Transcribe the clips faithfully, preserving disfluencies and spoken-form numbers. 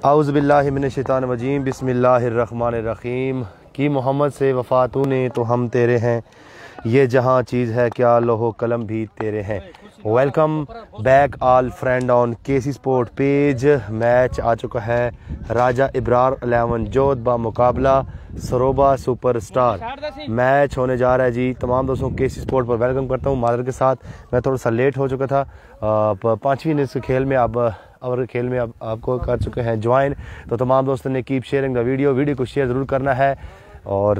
औज़ुबिल्लाहिमिनश्शैतानिर्रजीम बिस्मिल्लाहिर्रहमानिर्रहीम कि मोहम्मद से वफ़ा तूने तो हम तेरे हैं, ये जहाँ चीज़ है क्या लोहो कलम भी तेरे हैं। Welcome back all friend on KC sport page. Match आ चुका है राजा इब्रार इलेवन जोध बा मुकाबला सरोबा सुपरस्टार। मैच होने जा रहा है जी। तमाम दोस्तों केसी स्पोर्ट पर वेलकम करता हूँ। मादर के साथ मैं थोड़ा सा लेट हो चुका था। पाँचवीं इनिंग्स के खेल में अब और खेल में अब आपको कर चुके हैं ज्वाइन। तो तमाम दोस्तों ने keep sharing the video video को शेयर ज़रूर करना है। और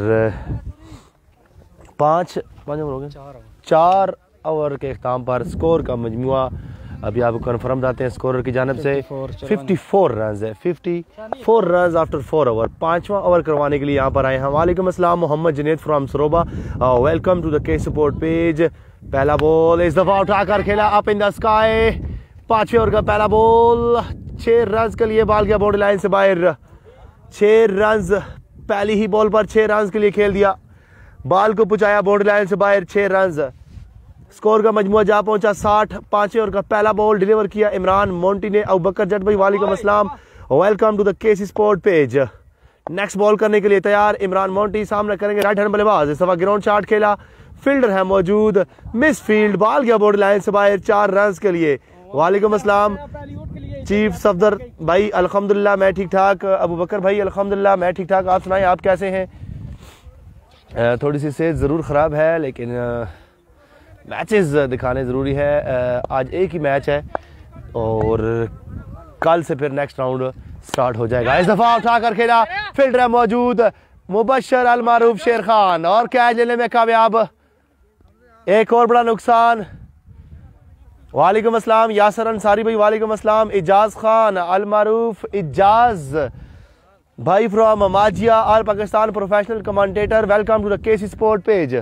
पाँच पाँच ओवर हो गए, चार ओवर के अख्ताम पर स्कोर का मजमुआ अभी आपको कन्फर्म बताते हैं। स्कोरर की जानिब से चौवन रन है, चौवन रन आफ्टर फोर ओवर। पांचवा ओवर करवाने के लिए यहाँ पर आए हैं। वालेकुम अस्सलाम, Mohammad Junaid from Saroba. Welcome to the K sport page. पहला बॉल इस दफा उठाकर खेला अप इन द स्काई। पांचवें ओवर का पहला बॉल, छह रन के लिए बॉल गया बाउंड्री लाइन से बाहर। छह रन पहली ही बॉल पर छह रन के लिए खेल दिया, बॉल को पुचाया बाउंड्री लाइन से बाहर। छह रन स्कोर का मजमुआ जा पहुंचा साठ। पांचवें ओवर का पहला बॉल डिलीवर किया इमरान मोंटी ने। अबू बकर जट भाई वालेकुम अस्सलाम, welcome to the KC sport page. Next ball करने के लिए तैयार इमरान मोंटी। सामने करेंगे राइट हैंड बल्लेबाज। इस दफा ग्राउंड शॉट खेला, फील्डर है मौजूद, मिस फील्ड, बॉल गया बाउंड्री लाइन से बाहर। चार रन के लिए। वालेकुम अस्सलाम चीफ सफदर भाई, अल्हम्दुलिल्लाह मैं ठीक ठाक। अबू बकर भाई अल्हम्दुलिल्लाह मैं ठीक ठाक। आप सुनाएं आप कैसे हैं? थोड़ी सी सेहत ज़रूर ख़राब है लेकिन मैचेस दिखाने ज़रूरी है। आज एक ही मैच है और कल से फिर नेक्स्ट राउंड स्टार्ट हो जाएगा। इस दफ़ा उठाकर खेला, फील्डर है मौजूद, मुबशर अल मारूफ शेर खान और कैच लेने में कामयाब। एक और बड़ा नुकसान। वालेकुम अस्सलाम यासर अंसारी भाई वालेकुम अस्सलाम। इजाज खान अल मारूफ इजाज भाई from Majia all Pakistan professional commentator. Welcome to the KC sport page.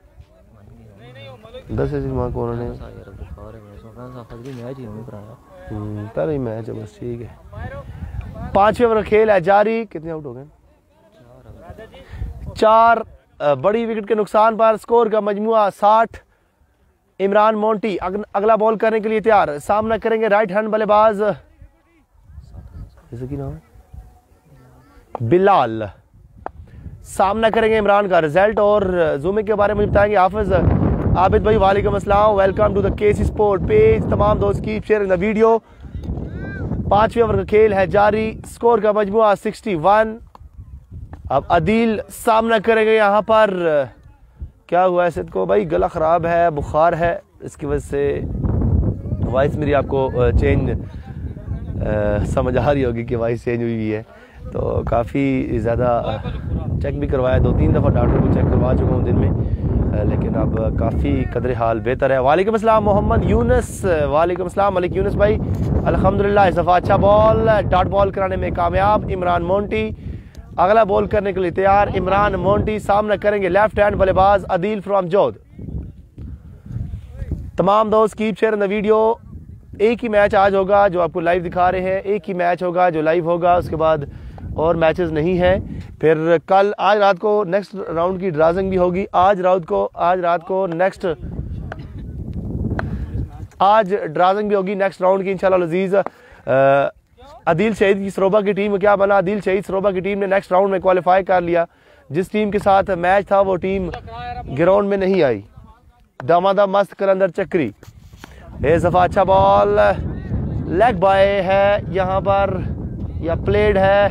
दस उन्होंने पहले मैच है बस, ठीक है। पांचवें ओवर खेल है जारी। कितने आउट हो गए? चार। बड़ी विकेट के नुकसान पर स्कोर का मजमुआ साठ। इमरान मोंटी अगला बॉल करने के लिए तैयार। सामना करेंगे राइट हैंड बल्लेबाज की नाम बिलाल। सामना करेंगे इमरान का। रिजल्ट और जूमे के बारे में बताएंगे हाफिज आबिद भाई वालेकुम अस्सलाम, welcome to the KC sport page. तमाम दोस्त कीप शेयरिंग द वीडियो। पांचवें ओवर का खेल है जारी। स्कोर का मजमुआ इकसठ। अब अदील सामना करेंगे यहाँ पर। क्या हुआ है को भाई? गला ख़राब है, बुखार है, इसकी वजह से वॉइस मेरी आपको चेंज समझ आ रही होगी कि वॉइस चेंज हुई हुई है। तो काफ़ी ज़्यादा चेक भी करवाया, दो तीन दफ़ा डॉक्टर को चेक करवा चुका हूँ दिन में, लेकिन अब काफ़ी कदर हाल बेहतर है। वालेकुम अस्सलाम मोहम्मद यूनुस। वालेकुम अस्सलाम मलिक यूनुस भाई अल्हम्दुलिल्लाह। इस दफ़ा अच्छा बॉल, डॉट बॉल कराने में कामयाब इमरान मोंटी। अगला बॉल करने के लिए तैयार इमरान मोंटी। सामना करेंगे लेफ्ट हैंड बल्लेबाज अदील फ्रॉम जोध। तमाम दोस्त कीप शेयर द वीडियो। एक ही मैच आज होगा जो आपको लाइव दिखा रहे हैं, एक ही मैच होगा जो लाइव होगा, उसके बाद और मैचेस नहीं हैं। फिर कल आज रात को नेक्स्ट राउंड की ड्राजिंग भी होगी। आज रात को आज रात को नेक्स्ट आज ड्राजिंग भी होगी नेक्स्ट राउंड की इंशाल्लाह लजीज। अदील शहीद की सरोबा की टीम क्या बना? अदील शहीद सरोबा की टीम ने नेक्स्ट राउंड में क्वालिफाई कर लिया। जिस टीम के साथ मैच था वो टीम ग्राउंड में नहीं आई। दामादा मस्त कलंदर चक्री। ये दफा अच्छा बॉल, लेग बाय है यहाँ पर या प्लेड है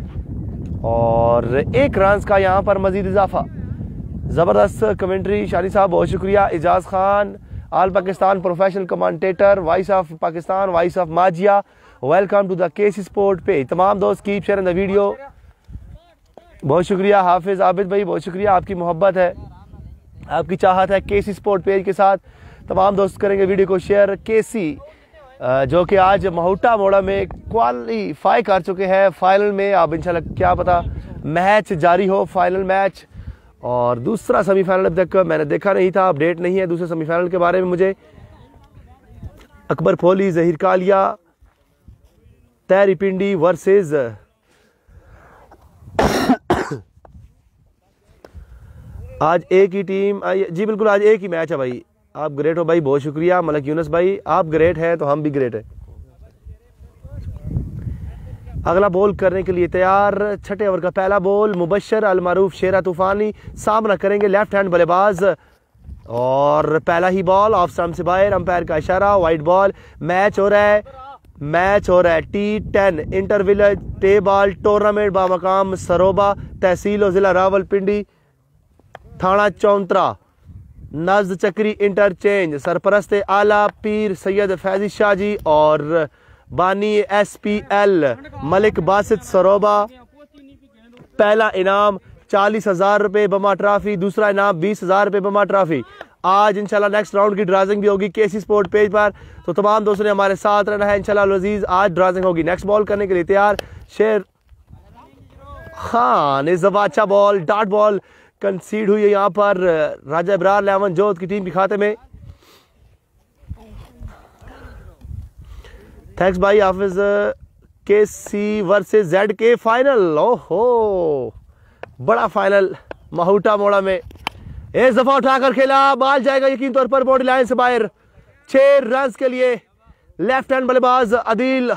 और एक रन का यहाँ पर मजीद इजाफा। जबरदस्त कमेंट्री शानी साहब, बहुत शुक्रिया। Ijaz Khan all Pakistan professional commentator, voice of Pakistan, voice of Majia. Welcome to the KC sport page. तमाम दोस्त कीप शेयर द वीडियो। बहुत शुक्रिया हाफिज आबिद भाई, बहुत शुक्रिया। आपकी मोहब्बत है, आपकी चाहत है केसी स्पोर्ट पेज के साथ। तमाम दोस्त करेंगे वीडियो को शेयर। केसी जो कि आज महूटा मोड़ा में क्वालिफाई कर चुके हैं फाइनल में। अब इंशाल्लाह क्या पता मैच जारी हो, फाइनल मैच। और दूसरा सेमीफाइनल अब तक मैंने देखा नहीं था, अपडेट नहीं है दूसरे सेमीफाइनल के बारे में मुझे। अकबर फोली जहीर कालिया तैरी पिंडी वर्सेस आज एक ही टीम जी, बिल्कुल आज एक ही मैच है भाई। आप ग्रेट हो भाई, बहुत शुक्रिया मलिक यूनुस भाई, आप ग्रेट हैं तो हम भी ग्रेट हैं। अगला बॉल करने के लिए तैयार। छठे ओवर का पहला बॉल, मुबशर अल मारूफ शेरा तूफानी सामना करेंगे लेफ्ट हैंड बल्लेबाज, और पहला ही बॉल ऑफ स्टंप से बाहर, अंपायर का इशारा, वाइड बॉल। मैच हो रहा है मैच हो रहा है T ten inter village tape ball tournament बामकाम सरोबा, तहसील और जिला रावलपिंडी, थाना चौंतरा, नज्द चक्री इंटरचेंज। सरपरस्त आला पीर सैयद फैजी शाह जी और बानी S P L Malik Basit Saroba. पहला इनाम चालीस हजार रुपए बमा ट्रॉफी, दूसरा इनाम बीस हजार रुपए बमा ट्रॉफी। आज इंशाल्लाह नेक्स्ट राउंड की ड्राइंग भी होगी केसी स्पोर्ट पेज पर, तो तमाम दोस्तों ने हमारे साथ रहना है इंशाल्लाह अजीज। आज ड्राइंग होगी। नेक्स्ट बॉल करने के लिए तैयार शेर खान, इस दफा अच्छा बॉल, डॉट बॉल कंसीड हुई है यहाँ पर राजा इब्रार लेवन जोत की टीम के खाते में। थैंक्स भाई Hafiz. K C versus Z K final, ओहो बड़ा फाइनल माहूटा मोड़ा में, इस दफा उठाकर खेला, बाल जाएगा यकीन तौर पर बॉडी लाइन से बाहर। छह रन के लिए लेफ्ट हैंड बल्लेबाज अदील।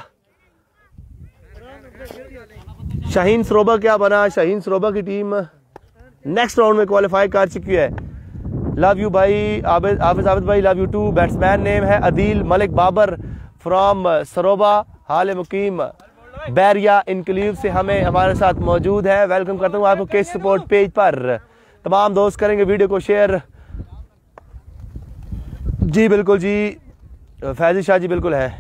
शाहीन सरोबा क्या बना, शाहीन सरोबा की टीम नेक्स्ट राउंड में क्वालिफाई कर चुकी है। लव यू भाई आबिद आबिद आबिद भाई, love you too. Batsman name है अदील मलिक बाबर फ्रॉम सरोबा, हाल मुकीम बैरिया इनक्लीव से हमें हमारे साथ मौजूद है। वेलकम करता हूँ आपको केस सपोर्ट पेज पर। तमाम दोस्त करेंगे वीडियो को शेयर। जी बिल्कुल जी, फैजी शाह जी बिल्कुल है।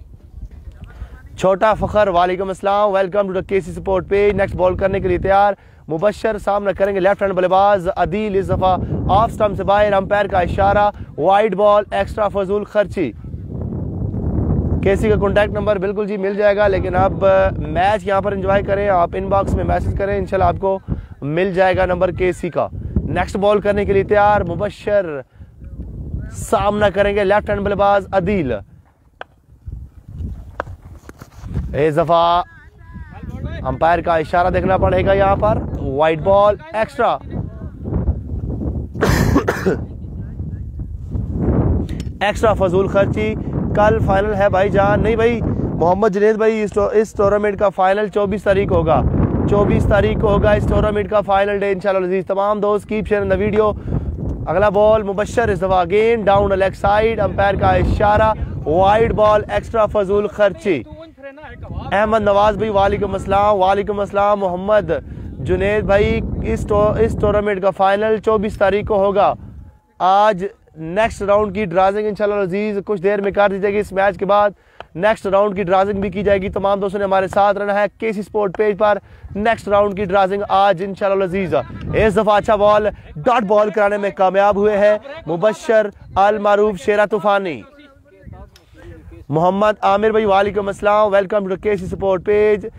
छोटा फखर वालेकुम अस्सलाम, welcome to the KC sport page. Next ball करने के लिए तैयार मुबशर सामना करेंगे लेफ्ट हैंड बल्लेबाज अदील, इस दफा ऑफ स्टंप से बाहर, अंपायर का इशारा, वाइड बॉल, एक्स्ट्रा फजूल खर्ची। केसी का कॉन्टैक्ट नंबर बिल्कुल जी मिल जाएगा, लेकिन आप मैच यहाँ पर एंजॉय करें, आप इनबॉक्स में मैसेज करें, इंशाल्लाह आपको मिल जाएगा नंबर केसी का। नेक्स्ट बॉल करने के लिए तैयार मुबशर सामना करेंगे लेफ्ट हैंड बल्लेबाज अदील, इस दफा अंपायर का इशारा देखना पड़ेगा यहाँ पर, वाइड बॉल, एक्स्ट्रा। एक्स्ट्रा फजूल खर्ची। कल फाइनल है भाई जान, नहीं भाई मोहम्मद जुनैद भाई, इस टूर्नामेंट का फाइनल चौबीस तारीख होगा, चौबीस तारीख को होगा इस टूर्नामेंट का फाइनल डे इंशाल्लाह अजीज। तमाम दोस्त कीप शेयरिंग द वीडियो। अगला बॉल मुबशर, इस दफा again down leg side, umpire का इशारा, वाइड बॉल, एक्स्ट्रा फजूल खर्ची। अहमद नवाज भाई वालेकुम अस्सलाम, वालेकुम अस्सलाम। मोहम्मद जुनैद भाई, इस इस टूर्नामेंट का फाइनल चौबीस तारीख को होगा। आज नेक्स्ट राउंड की ड्राइंग इंशाल्लाह अजीज कुछ देर में कर दी जाएगी। इस मैच के बाद नेक्स्ट राउंड की ड्राइंग भी की जाएगी। तमाम दोस्तों ने हमारे साथ रहना है केसी स्पोर्ट पेज पर। नेक्स्ट राउंड की ड्राइंग आज इंशाल्लाह अजीज। इस दफा अच्छा बॉल, डॉट बॉल कराने में कामयाब हुए हैं मुबशर अल मारूफ शेरा तूफानी। मोहम्मद आमिर भाई वालेकुम अस्सलाम, welcome to KC sport page.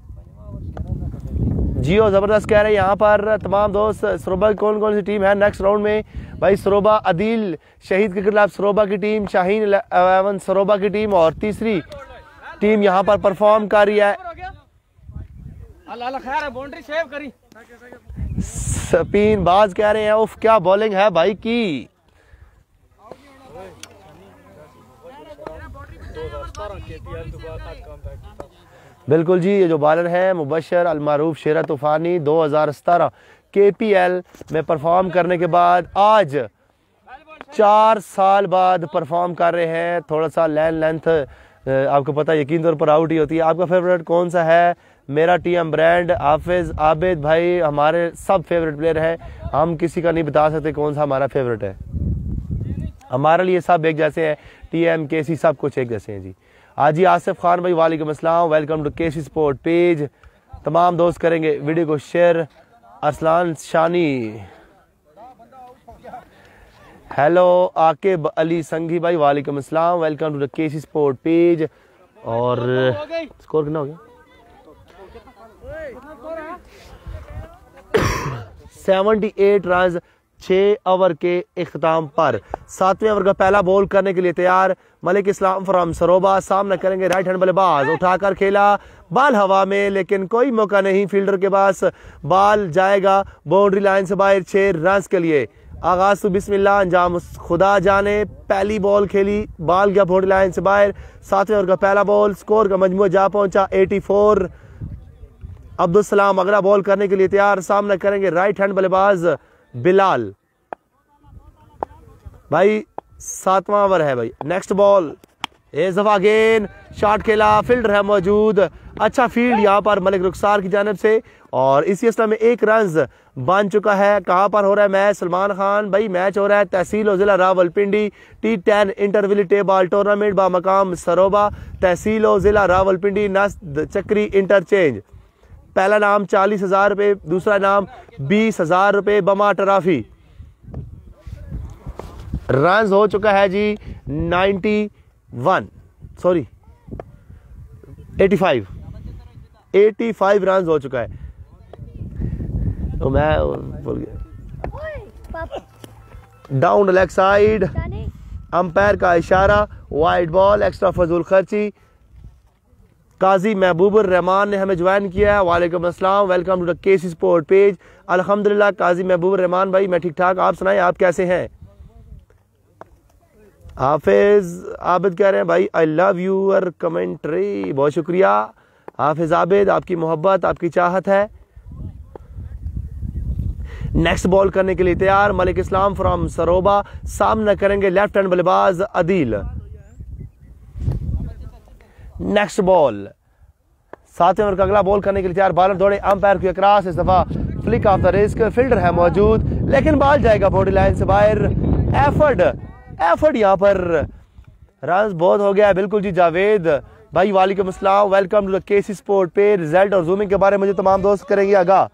जियो जबरदस्त कह रहे हैं यहाँ पर तमाम दोस्त। सरोबा की कौन कौन सी टीम है नेक्स्ट राउंड में भाई? सरोबा अदील शहीद क्रिकेट क्लब सरोबा की टीम, शाहीन इलेवन सरोबा की टीम, और तीसरी टीम यहाँ पर परफॉर्म कर रही है स्पिन बाज कह रहे हैं। उफ क्या बॉलिंग है भाई की। बिल्कुल जी, ये जो बॉलर है मुबशर अल मारूफ शेरा तूफानी दो हज़ार सतारह के पी एल में परफॉर्म करने के बाद आज चार साल बाद परफॉर्म कर रहे हैं। थोड़ा सा लैन लेंथ आपको पता यकीन तौर पर आउट ही होती है। आपका फेवरेट कौन सा है? मेरा T M brand Hafiz Abid भाई हमारे सब फेवरेट प्लेयर है, हम किसी का नहीं बता सकते कौन सा हमारा फेवरेट है। हमारे लिए सब एक जैसे हैं, टी एम के सी सब कुछ एक जैसे हैं जी। आज ही आसिफ खान भाई वालेकुम अस्सलाम, welcome to KC sport page. तमाम दोस्त करेंगे वीडियो को शेयर। अरसलान शानी, हेलो आकिब अली संघी भाई वालेकुम अस्सलाम, welcome to the KC sport page. और स्कोर कितना हो गया? सेवेंटी एट रन छह ओवर के इख्तिताम पर। सातवें ओवर का पहला बॉल करने के लिए तैयार मलिक इस्लाम फ्रॉम सरोबा, सामना करेंगे राइट हैंड बल्लेबाज। उठाकर खेला, बाल हवा में, लेकिन कोई मौका नहीं फील्डर के पास। बाल जाएगा बाउंड्री लाइन से बाहर छह रन के लिए। आगाज तो बिस्मिल्लाह, अंजाम खुदा जाने। पहली बॉल खेली, बॉल गया बाउंड्री लाइन से बाहर। सातवें ओवर का पहला बॉल, स्कोर का मजमूआ जा पहुंचा चौरासी। अब्दुल सलाम अगला बॉल करने के लिए तैयार, सामना करेंगे राइट हैंड बल्लेबाज बिलाल भाई। सातवां ओवर है भाई। नेक्स्ट बॉल, इस दफा गेंद शॉट खेला, फील्डर है मौजूद। अच्छा फील्ड यहाँ पर मलिक रुखसार की जानिब से, और इसी अवस्था में एक रन बन चुका है। कहाँ पर हो रहा है मैच? सलमान खान भाई, मैच हो रहा है तहसील और जिला Rawalpindi T ten inter village tape ball tournament बा मकाम सरोबा, तहसील और जिला रावलपिंडी, नस्द चक्री इंटरचेंज। पहला नाम चालीस हजार रुपये, दूसरा नाम बीस हजार रुपये, बमा ट्रॉफी। रन हो चुका है जी ninety one, sorry eighty five, eighty five run हो चुका है। तो मैं बोल गया डाउन लेग साइड, अंपायर का इशारा, वाइड बॉल, एक्स्ट्रा फजूल खर्ची। काजी महबूबुर रहमान ने हमें ज्वाइन किया है। वालेकुम अस्सलाम, welcome to the KC sport page. अल्हम्दुलिल्लाह काजी महबूबुर रहमान भाई, मैं ठीक ठाक, आप सुनाएं आप कैसे हैं? हाफिज आबिद कह रहे हैं भाई आई लव यूर कमेंट्री, बहुत शुक्रिया हाफिज आबिद, आपकी मोहब्बत आपकी चाहत है। नेक्स्ट बॉल करने के लिए तैयार मलिक इस्लाम फ्रॉम सरोबा, सामना करेंगे लेफ्ट हैंड बल्लेबाज अदील। नेक्स्ट बॉल, सातवें ओवर का अगला बॉल करने के लिए तैयार, बॉलर दौड़े, अंपायर की क्रॉस, इस दफा flick off the risk, fielder है मौजूद लेकिन बॉल जाएगा बाउंड्री लाइन से बाहर। एफर्ट एफर्ट यहाँ पर रन बहुत हो गया है बिल्कुल जी। जावेद भाई वालेकुम अस्सलाम, welcome to the KC sport page. Result और जूमिंग के बारे में मुझे तमाम दोस्त करेंगे आगा।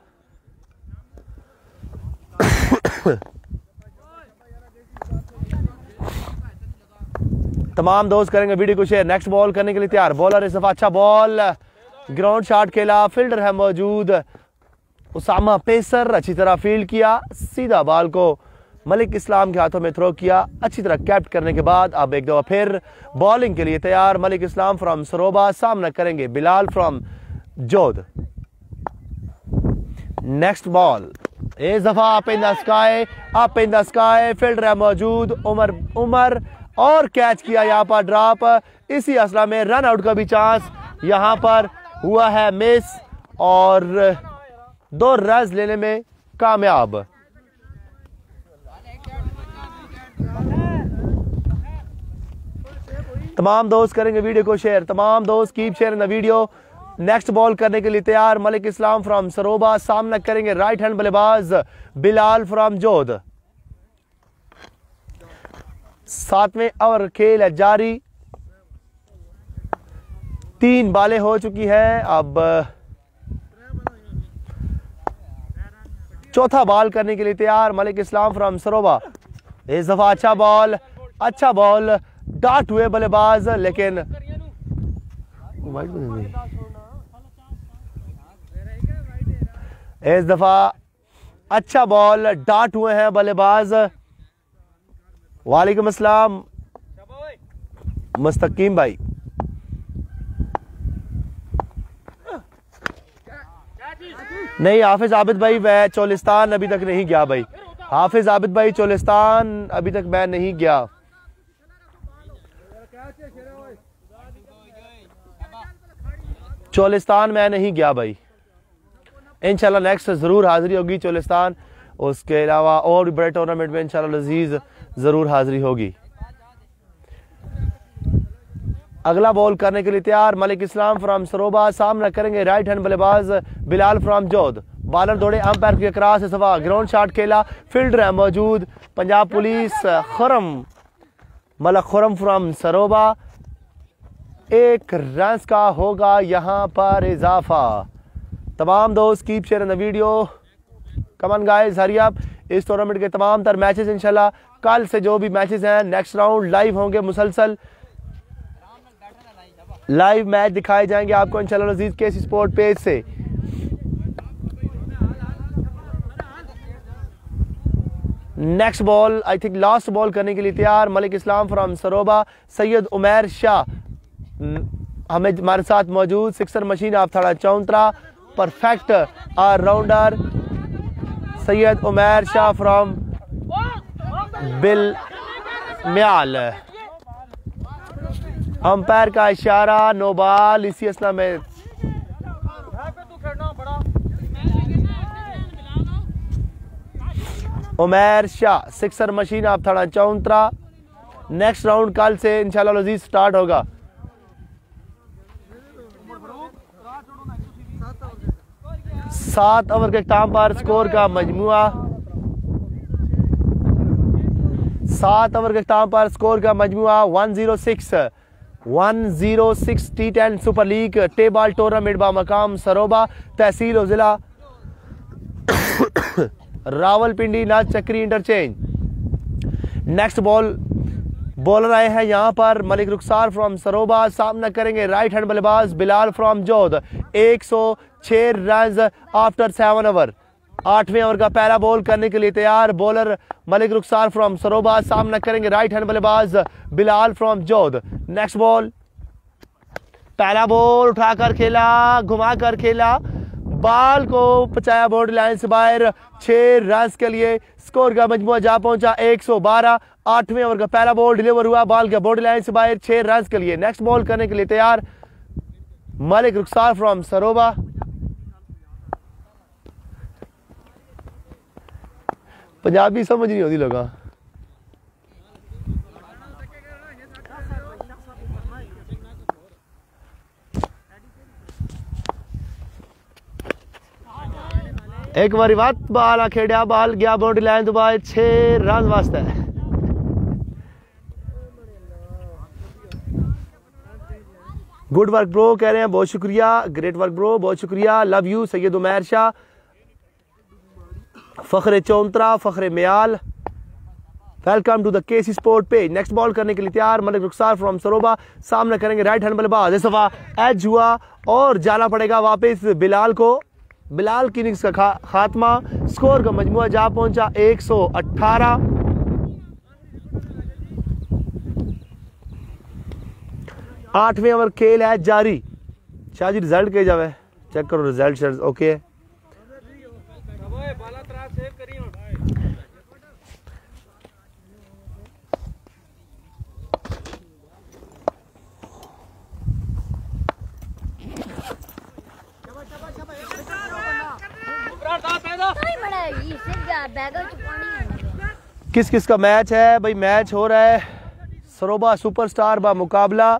तमाम दोस्त करेंगे वीडियो को शेयर। नेक्स्ट बॉल करने के लिए तैयार, बॉलर इस दफा अच्छा बॉल, ग्राउंड शॉट खेला, फील्डर है मौजूद उसामा पेसर, अच्छी तरह फील्ड किया, सीधा बॉल को मलिक इस्लाम के हाथों में थ्रो किया, अच्छी तरह कैप्ट करने के बाद अब एक दफा फिर बॉलिंग के लिए तैयार मलिक इस्लाम फ्रॉम सरोबा, सामना करेंगे Bilal from Jodh. Next ball, इस दफा up in the sky, up in the sky, fielder है मौजूद उमर उमर और कैच किया यहाँ पर ड्रॉप। इसी असला में रन आउट का भी चांस यहाँ पर हुआ है मिस और दो रन लेने में कामयाब। तमाम दोस्त करेंगे वीडियो को शेयर, तमाम दोस्त keep share in the video. Next ball करने के लिए तैयार मलिक इस्लाम फ्रॉम सरोबा, सामना करेंगे राइट हैंड बल्लेबाज बिलाल फ्रॉम जोध। सातवें ओवर खेल है जारी, तीन बालें हो चुकी है, अब चौथा बॉल करने के लिए तैयार मलिक इस्लाम फ्रॉम सरोबा। इस दफा अच्छा बॉल, अच्छा बॉल, डॉट हुए बल्लेबाज लेकिन इस दफा अच्छा बॉल, डॉट हुए हैं बल्लेबाज। वालेकुम अस्सलाम मुस्तकीम भाई, नहीं हाफिज आबिद भाई मैं चोलिस्तान अभी तक नहीं गया भाई, हाफिज आबिद भाई चोलिस्तान अभी तक मैं नहीं गया। चोलिस्तान मैं नहीं गया भाई, इंशाल्लाह नेक्स्ट जरूर हाजिरी होगी चोलिस्तान। उसके अलावा और भी बड़े टूर्नामेंट में इंशाल्लाह लजीज जरूर हाजिरी होगी। अगला बॉल करने के लिए तैयार मलिक इस्लाम फ्रॉम सरोबा, सामना करेंगे राइट हैंड बल्लेबाज बिलाल फ्रॉम जोध। बॉलर दौड़े, अंपायर के क्रॉस, इस दफा ग्राउंड शॉट खेला, फील्डर है मौजूद पंजाब पुलिस खुरम मलक खुरम फ्रॉम सरोबा। एक रन का होगा यहाँ पर इजाफा। तमाम दोस्त keep share in the video, come on guys hurry up. इस टूर्नामेंट के तमाम तर मैचेस इंशाल्लाह कल से जो भी मैचेस हैं नेक्स्ट राउंड लाइव होंगे, मुसलसल लाइव मैच दिखाए जाएंगे आपको इंशाल्लाह अजीज केसी स्पोर्ट पेज से। Next ball I think last ball करने के लिए तैयार मलिक इस्लाम फ्रॉम सरोबा, सैयद उमैर शाह हमें हमारे साथ मौजूद, सिक्सर मशीन आप थाड़ा Chauntra, perfect allrounder Syed Umair Shah from बिल म्याल। अंपायर का इशारा, नो बॉल। इसी असला में उमैर शाह सिक्सर मशीन आप थोड़ा चौंतरा। नेक्स्ट राउंड कल से इंशाल्लाह लजीज स्टार्ट होगा। सात ओवर के इख्तिताम पर स्कोर का मजमुआ सात ओवर के इख्तिताम पर स्कोर का मजमुआ one zero six one zero six T ten super league table tournament बा मकाम सरोबा तहसील और जिला रावलपिंडी नाज चक्री इंटरचेंज। नेक्स्ट बॉल बॉलर आए हैं यहाँ पर मलिक रुखसार फ्रॉम सरोबा, सामना करेंगे राइट हैंड बल्लेबाज बिलाल फ्रॉम जोध। एक सौ छह रन आफ्टर सेवन ओवर। आठवें ओवर का पहला बॉल करने के लिए तैयार बॉलर मलिक रुखसार फ्रॉम सरोबा, सामना करेंगे राइट हैंड बल्लेबाज Bilal from Jodh. Next ball, पहला बॉल उठाकर खेला, घुमाकर खेला, बॉल को पचाया बाउंड्री लाइन से बाहर। छह रन के लिए स्कोर का मजमुआ जा पहुंचा एक सौ बारह। आठवें ओवर का पहला बॉल डिलीवर हुआ, बॉल का बाउंड्री लाइन से बाहर, छह रन के लिए। नेक्स्ट बॉल करने के लिए तैयार मलिक रुखसार फ्रॉम सरोबा। पंजाबी समझ नहीं होती लोग। एक बारी बात बाल खेड़ा, बाल गया बाउंड्री लाइन तो बाद छह रन वास्ते। गुड वर्क ब्रो कह रहे हैं, बहुत शुक्रिया। ग्रेट वर्क ब्रो, बहुत शुक्रिया। लव यू सैयद उमैर शाह, फखरे चौंतरा, फखरे Mial, welcome to the KC sport page. Next ball करने के लिए तैयार मलिक रुखसार फ्रॉम सरोबा, सामना करेंगे राइट हैंड बल्लेबाज। इस दफा एज हुआ और जाना पड़ेगा वापस बिलाल को। बिलाल की इनिंग्स का खा, खात्मा। स्कोर का मजमुआ जा पहुंचा एक सौ अठारह। आठवें ओवर खेल है जारी। शाहजी रिजल्ट के जावे चेक करो, रिजल्ट ओके है। किस किस का मैच है भाई? मैच हो रहा है सरोबा सुपरस्टार बा मुकाबला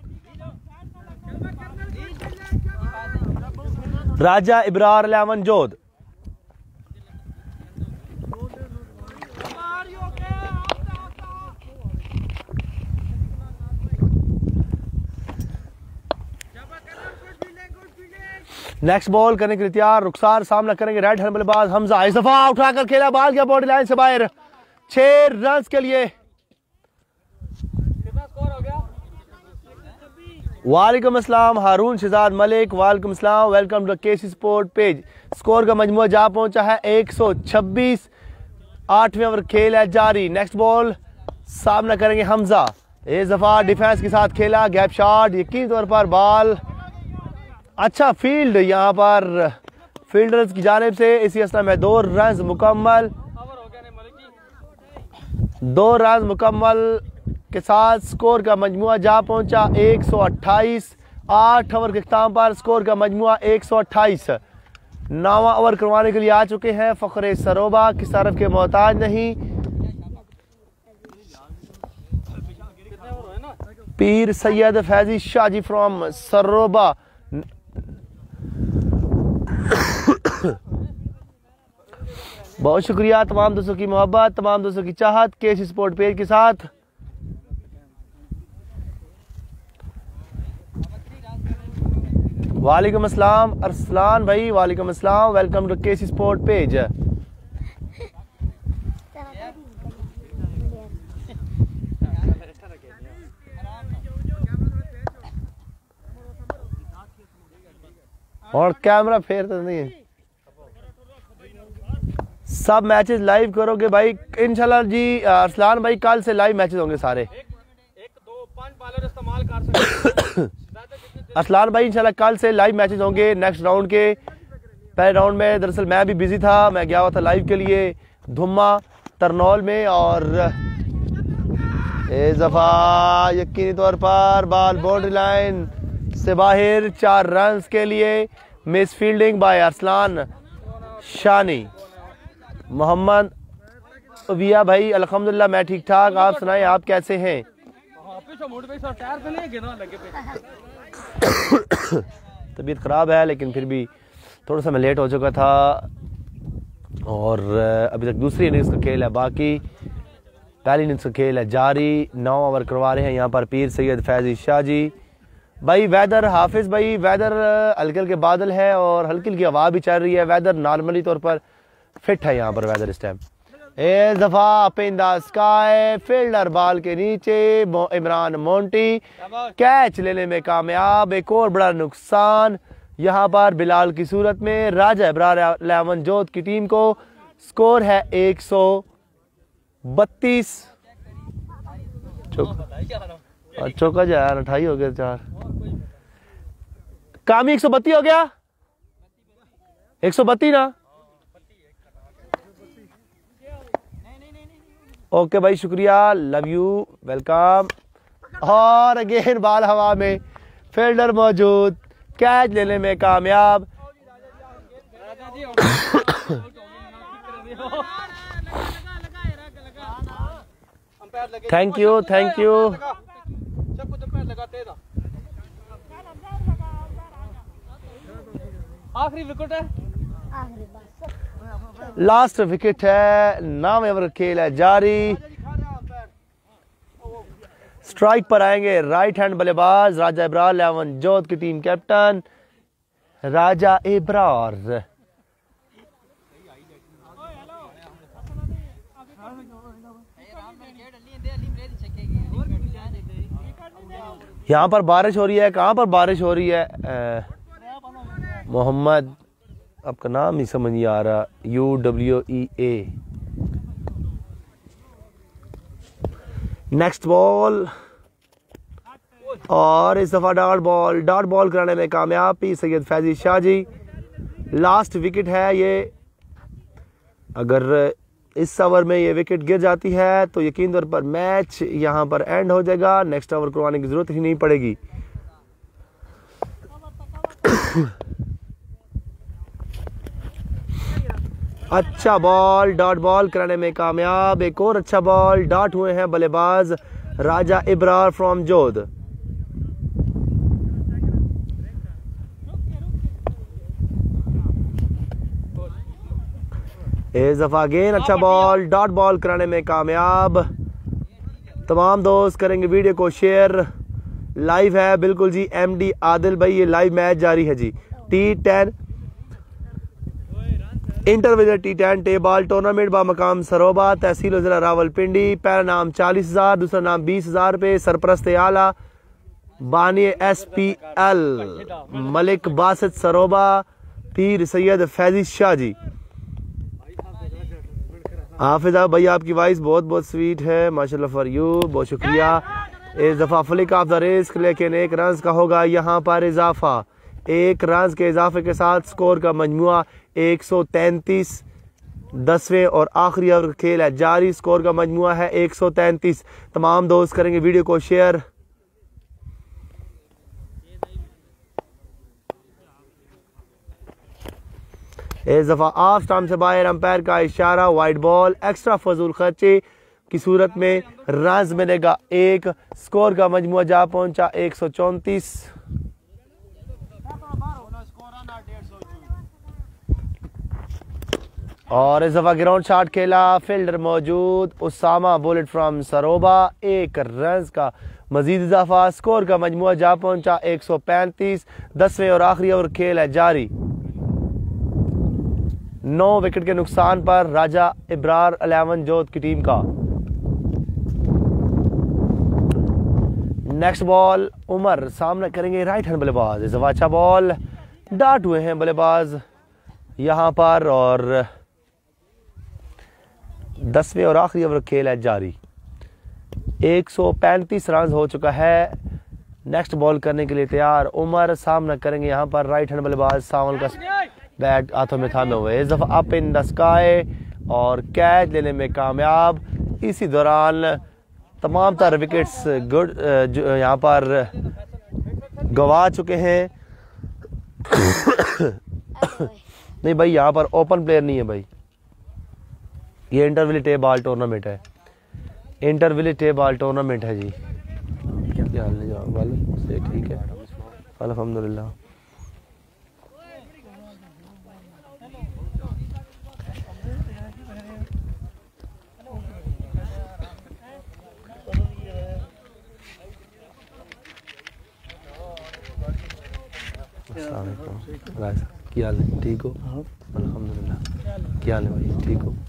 Raja Ibrar eleven Jodh. Next ball करने के लिए तैयार रुखसार, सामना करेंगे राइट हैंड बल्लेबाज हमजा। इस दफा उठाकर खेला, बाल गया बाउंड्री लाइन से बाहर। छह रन के लिए। वालेकुम अस्सलाम हारून शहजाद मलिक, वालेकुम अस्सलाम, welcome to KC sport page. Score का मजमुआ जा पहुंचा है एक सौ छब्बीस। आठवें ओवर खेल है जारी। नेक्स्ट बॉल, सामना करेंगे हमजा। इस दफा डिफेंस के साथ खेला, गैप शॉट, यकीनी तौर पर बॉल अच्छा फील्ड यहाँ पर फील्डर्स की जानिब से। इसी असला में दो रन मुकम्मल दो रन मुकम्मल के साथ स्कोर का मजमुआ जा पहुंचा एक सौ अट्ठाईस। आठ ओवर के इख्तिताम पर स्कोर का मजमुआ एक सौ अट्ठाईस। नौवां ओवर करवाने के लिए आ चुके हैं फखरे सरोबा, किस तरफ के मोहताज नहीं। पीर सैयद फैजी शाहजी फ्रॉम सरोबा। बहुत शुक्रिया तमाम दोस्तों की मोहब्बत, तमाम दोस्तों की चाहत केसी स्पोर्ट पेज के साथ। वालेकुम अस्सलाम अरसलान भाई, वालेकुम अस्सलाम, welcome to KC sport page. और कैमरा फेर तो नहीं है। सब मैचेस लाइव करोगे भाई इंशाल्लाह जी। अरसलान भाई कल से लाइव मैचेस होंगे सारे। एक, एक, दो, पांच बॉलर इस्तेमाल कर सकते। अरसलान भाई इंशाल्लाह कल से लाइव मैचेस होंगे नेक्स्ट राउंड के। पहले राउंड में दरअसल मैं भी बिजी था, मैं गया हुआ था लाइव के लिए धुम्मा, तरनौल में। और इस दफा यकीनी तौर पर बॉल बाउंड्री लाइन से बाहर, चार रन के लिए। Miss fielding by Arsalan Shani. Mohammad विया भाई अल्हम्दुलिल्लाह मैं ठीक ठाक, आप सुनाएं आप कैसे हैं? तबीयत ख़राब है लेकिन फिर भी थोड़ा सा मैं लेट हो चुका था और अभी तक दूसरी इनिंग्स का खेल है बाकी। पहली इनिंग्स का खेल है जारी। नौ ओवर करवा रहे हैं यहाँ पर पीर सैयद फैजी शाह जी। भाई वेदर हाफिज भाई वेदर हल्के हल्के बादल है और हल्की हल्की हवा भी चल रही है। वेदर नॉर्मली तौर पर फिट है यहाँ पर वेदर इस टाइम। इस दफा up in the sky, fielder ball के नीचे, इमरान मोंटी कैच लेने में कामयाब। एक और बड़ा नुकसान यहाँ पर बिलाल की सूरत में। राजा इब्रार इलेवन जोध की टीम को स्कोर है एक सौ बत्तीस। चौका जो यार अठाई हो गया चार। कामी एक सौ बत्तीस हो गया, एक सौ बत्तीस ना। ओके भाई शुक्रिया, लव यू, वेलकम। और अगेन बॉल हवा में, फील्डर मौजूद, कैच लेने में कामयाब। Thank you thank you. आखिरी विकेट है, लास्ट विकेट है। नाम ओवर खेल है जारी। स्ट्राइक पर आएंगे राइट हैंड बल्लेबाज राजा इब्रार इलेवन जोध की टीम कैप्टन राजा इब्रार। यहाँ पर बारिश हो रही है। कहाँ पर बारिश हो रही है? मोहम्मद, आपका नाम नहीं समझ नहीं आ रहा। U W E A. Next ball और इस दफा डॉट बॉल डॉट बॉल कराने में कामयाब पी सैयद फैजी शाह जी। लास्ट विकेट है ये। अगर इस ओवर में ये विकेट गिर जाती है तो यकीन तौर पर मैच यहाँ पर एंड हो जाएगा। नेक्स्ट ओवर करवाने की जरूरत ही नहीं पड़ेगी। अच्छा बॉल डॉट बॉल कराने में कामयाब। एक और अच्छा बॉल डॉट हुए हैं बल्लेबाज राजा इब्रार फ्रॉम जोध। इस दफा अगेन अच्छा बॉल डॉट बॉल कराने में कामयाब। तमाम दोस्त करेंगे वीडियो को शेयर। लाइव है बिल्कुल जी। एमडी आदिल भाई ये लाइव मैच जारी है जी। T ten inter village T ten tape ball tournament बा मकाम सरोबा तहसील जिला रावलपिंडी। पहला नाम चालीस हजार, दूसरा नाम बीस हजार पे। सरपरस्त आला बानी S P L Malik Basit Saroba Pir Syed Faizi Shah जी। हाफिजा भाई आपकी वॉइस बहुत बहुत स्वीट है, माशाल्लाह फॉर यू, बहुत शुक्रिया। इस दफा फ्लिक ऑफ द रिस्क लेकिन एक रन का होगा यहाँ पर इजाफा। एक रन के इजाफे के साथ स्कोर का मजमुआ एक सौ तैंतीस। दसवें और आखिरी ओवर खेल है जारी। स्कोर का मजमुआ है एक सौ तैंतीस। तमाम दोस्त करेंगे वीडियो को शेयर। इस दफा ऑफ स्टंप से बाहर, अंपायर का इशारा, वाइड बॉल। एक्स्ट्रा फजूल खर्चे की सूरत में रन मिलेगा एक। स्कोर का मजमुआ जा पहुंचा एक सौ चौंतीस। और इस दफा ग्राउंड शॉट खेला, फील्डर मौजूद, उसामा बुलेट फ्रॉम सरोबा। एक रन का मजीद इजाफा। स्कोर का मजमुआ जा पहुंचा एक सौ पैंतीस। दसवें और आखिरी ओवर खेल है जारी। नौ विकेट के नुकसान पर राजा इब्रार इलेवन जोध की टीम का। नेक्स्ट बॉल उमर सामना करेंगे राइट हैंड बल्लेबाज। इस दफा अच्छा बॉल डॉट हुए हैं बल्लेबाज यहां पर। और दसवें और आखिरी ओवर खेल है जारी। एक सौ पैंतीस रन हो चुका है। नेक्स्ट बॉल करने के लिए तैयार उमर सामना करेंगे यहाँ पर राइट हैंड बल्लेबाज। सावल का बैट हाथों में थामे हुए। इस दफा अप इन द स्काई, और कैच लेने में कामयाब। इसी दौरान तमाम तर विकेट्स गुड जो यहाँ पर गंवा चुके हैं। नहीं भाई, यहाँ पर ओपन प्लेयर नहीं है भाई, ये इंटरविलेट ए बॉल टूर्नामेंट है, इंटरविलेट ए बॉल टूर्नामेंट है जी। क्या हाल है जवाब वाले से? ठीक है अल्हम्दुलिल्लाह। क्या हाल है? ठीक हो? अल्हम्दुलिल्लाह। क्या हाल है भाई? ठीक हो?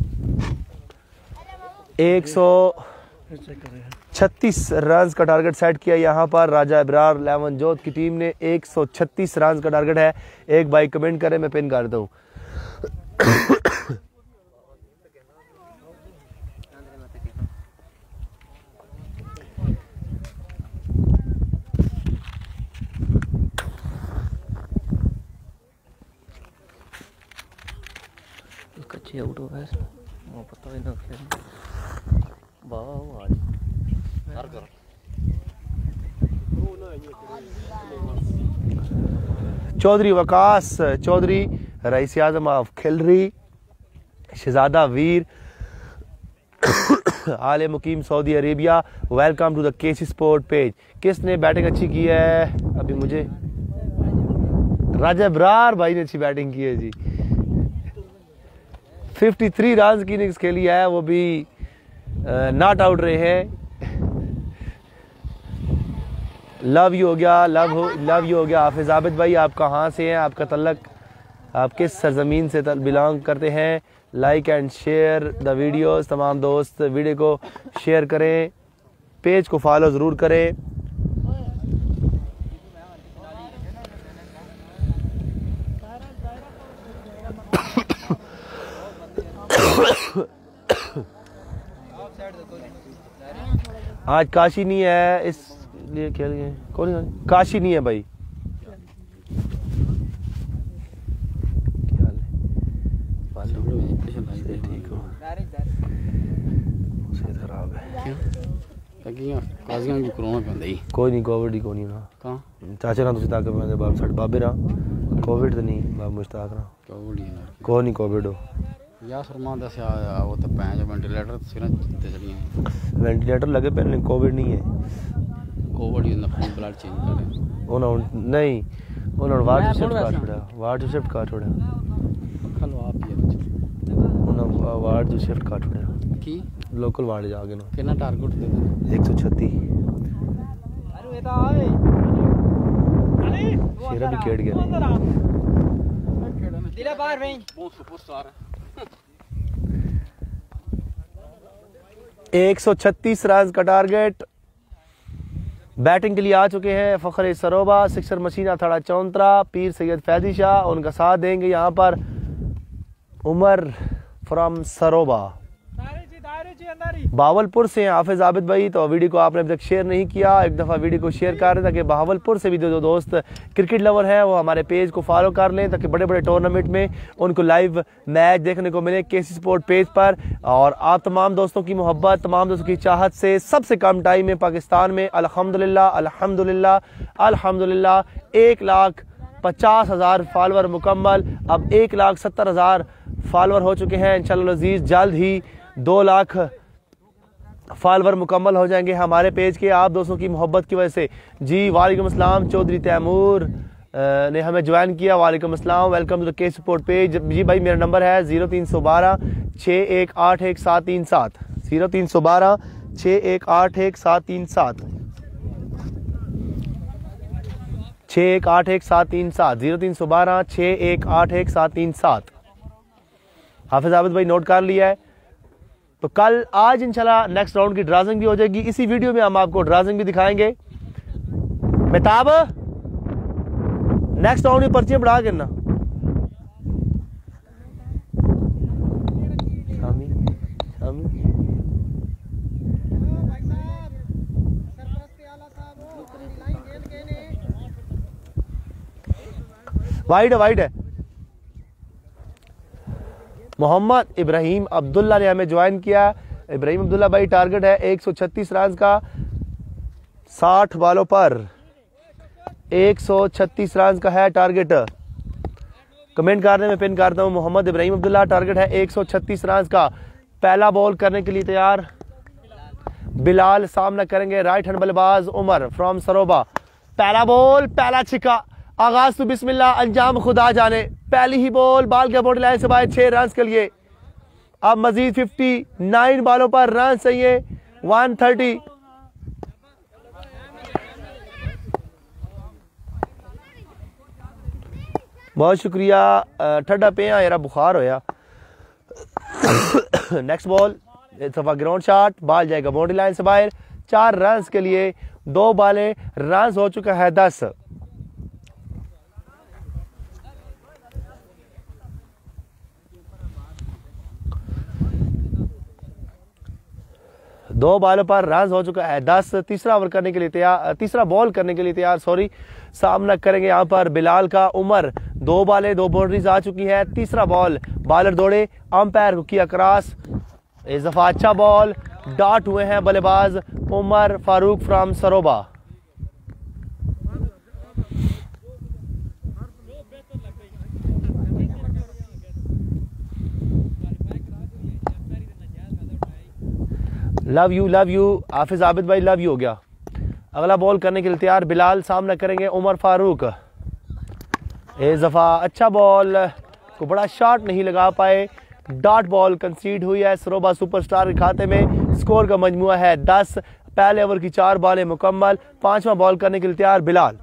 एक सौ छत्तीस रन का टारगेट सेट किया यहाँ पर राजा इब्रार लेवन जोत की टीम ने। एक सौ छत्तीस रन का टारगेट है। एक भाई कमेंट करें, मैं पिन कर दूं। कच्चे आउट हो गए, वो पता ही ना खेल वाह आज हर कर। चौधरी वकास चौधरी रईस आजम ऑफ खिलरी, शहजादा वीर आले मुकीम Saudi Arabia, welcome to the KC sport page. किसने बैटिंग अच्छी की है? अभी मुझे राजा इब्रार भाई ने अच्छी बैटिंग की है जी। तिरेपन रन की इनिंग्स खेली है, वो भी नॉट आउट रहे हैं। लव यू हो गया, लव हो लव यू हो गया। हाफिज आबिद भाई, आप कहाँ से हैं? आपका तल्लक, आप किस सरजमीन से बिलोंग करते हैं? Like and share the videos. तमाम दोस्त वीडियो को शेयर करें, पेज को फॉलो ज़रूर करें। आज काशी नहीं है इसलिए खेल गए। कौन काशी नहीं है भाई? क्या हाल है? ठीक हो? खराब है कोई नहीं, कोविड ही कोई नहीं ना चाचा ना तुम तक बाब साढ़े बाबे ना कोविड तो नहीं बाब मुश्ताक ना कोई नहीं कोविड हो या शर्मा दस वो तो पैंच वेंटिलेटर सिर ते चलिए वेंटिलेटर लगे पहले कोविड नहीं है। कोविड ही अपनी ब्लड चेंज करे उन्होंने नहीं उन्होंने वार्ड शिफ्ट कर छोड़ा वार्ड शिफ्ट कर छोड़ा खलो आप ये उन्होंने वार्ड शिफ्ट कर छोड़ा की लोकल वार्ड जाके ना कितना टारगेट दे एक सौ छत्तीस अरे ये तो आए अरे शेरा भी केट गया दिला बाहर भाई बहुत सुपरस्टार है। एक सौ छत्तीस रन का टारगेट बैटिंग के लिए आ चुके हैं। फखर सरोबा, सिक्सर मशीन अथाड़ा चौंतरा, पीर सैयद फैदी शाह, उनका साथ देंगे यहाँ पर उमर फ्रॉम सरोबा। बहावलपुर से हाफिज आबिद भाई, तो वीडियो को आपने अभी तक शेयर नहीं किया, एक दफ़ा वीडियो को शेयर कर रहे ताकि बहावलपुर से भी जो दोस्त क्रिकेट लवर हैं वो हमारे पेज को फॉलो कर लें ताकि बड़े बड़े टूर्नामेंट में उनको लाइव मैच देखने को मिले केसी स्पोर्ट पेज पर। और आप तमाम दोस्तों की मोहब्बत, तमाम दोस्तों की चाहत से सबसे कम टाइम में पाकिस्तान में अल्हम्दुलिल्लाह अल्हम्दुलिल्लाह अल्हम्दुलिल्लाह एक लाख पचास हज़ार फॉलोअर मुकम्मल, अब एक लाख सत्तर हज़ार फॉलोअर हो चुके हैं। इंशाअल्लाह अज़ीज़ जल्द ही दो लाख फॉलोअर मुकम्मल हो जाएंगे हमारे पेज के आप दोस्तों की मोहब्बत की वजह से। जी वालेकुम अस्सलाम, चौधरी तैमूर ने हमें ज्वाइन किया, वालेकुम अस्सलाम, welcome to the K sport page. जी भाई मेरा नंबर है ज़ीरो तीन सौ बारह छः एक आठ एक सात तीन सात ज़ीरो तीन सौ बारह छः एक आठ एक सात तीन सात छः एक आठ एक सात तीन सात ज़ीरो तीन सौ बारह छः एक आठ एक सात तीन सात। हाफिज आबिद भाई नोट कर लिया है। तो कल आज इंशाल्लाह नेक्स्ट राउंड की ड्राजिंग भी हो जाएगी। इसी वीडियो में हम आपको ड्राजिंग भी दिखाएंगे। मेहताब नेक्स्ट राउंड में पर्चियां बढ़ा करना। शामी शामी वाइड है वाइड है मोहम्मद इब्राहिम अब्दुल्ला ने हमें ज्वाइन किया। इब्राहिम अब्दुल्ला भाई, टारगेट है एक सौ छत्तीस रन का साठ बॉलों पर, एक सौ छत्तीस रन का है टारगेट। कमेंट करने में पिन करता हूँ। मोहम्मद इब्राहिम अब्दुल्ला, टारगेट है एक सौ छत्तीस रन का। पहला बॉल करने के लिए तैयार बिलाल, सामना करेंगे राइट हैंड बल्लेबाज उमर फ्रॉम सरोबा। पहला बॉल, पहला छिक्का, आगाज तो बिस्मिल्लाह, अंजाम खुदा जाने। पहली ही बॉल, बाल के बॉडी लाइन से बाहर, छह रन के लिए। अब मजीद उनसठ बॉलों पर रन चाहिए, एक सौ तीस। बहुत शुक्रिया। ठंडा पे यार, बुखार होया। नेक्स्ट बॉल, सफा ग्राउंड शॉट, बॉल जाएगा बाउंड्री लाइन से बाहर, चार रन के लिए। दो बालें, रन हो चुका है दस। दो बॉलों पर रन हो चुका है दस। तीसरा ओवर करने के लिए तैयार, तीसरा बॉल करने के लिए तैयार सॉरी सामना करेंगे यहाँ पर बिलाल का उमर। दो बालें, दो बाउंड्रीज आ चुकी है। तीसरा बॉल, बॉलर दौड़े, अंपायर को किया क्रॉस। इस दफा अच्छा बॉल, डॉट हुए हैं बल्लेबाज Umar Farooq from Saroba. Love you love you Hafiz Abid भाई, लव यू हो गया। अगला बॉल करने के लिए तैयार बिलाल, सामना करेंगे उमर फारूक। इस दफा अच्छा बॉल को बड़ा शॉट नहीं लगा पाए, डॉट बॉल कंसीड हुई है सरोबा सुपरस्टार के खाते में। स्कोर का मजमुआ है दस। पहले ओवर की चार बॉलें मुकम्मल। पांचवा बॉल करने के लिए तैयार बिलाल।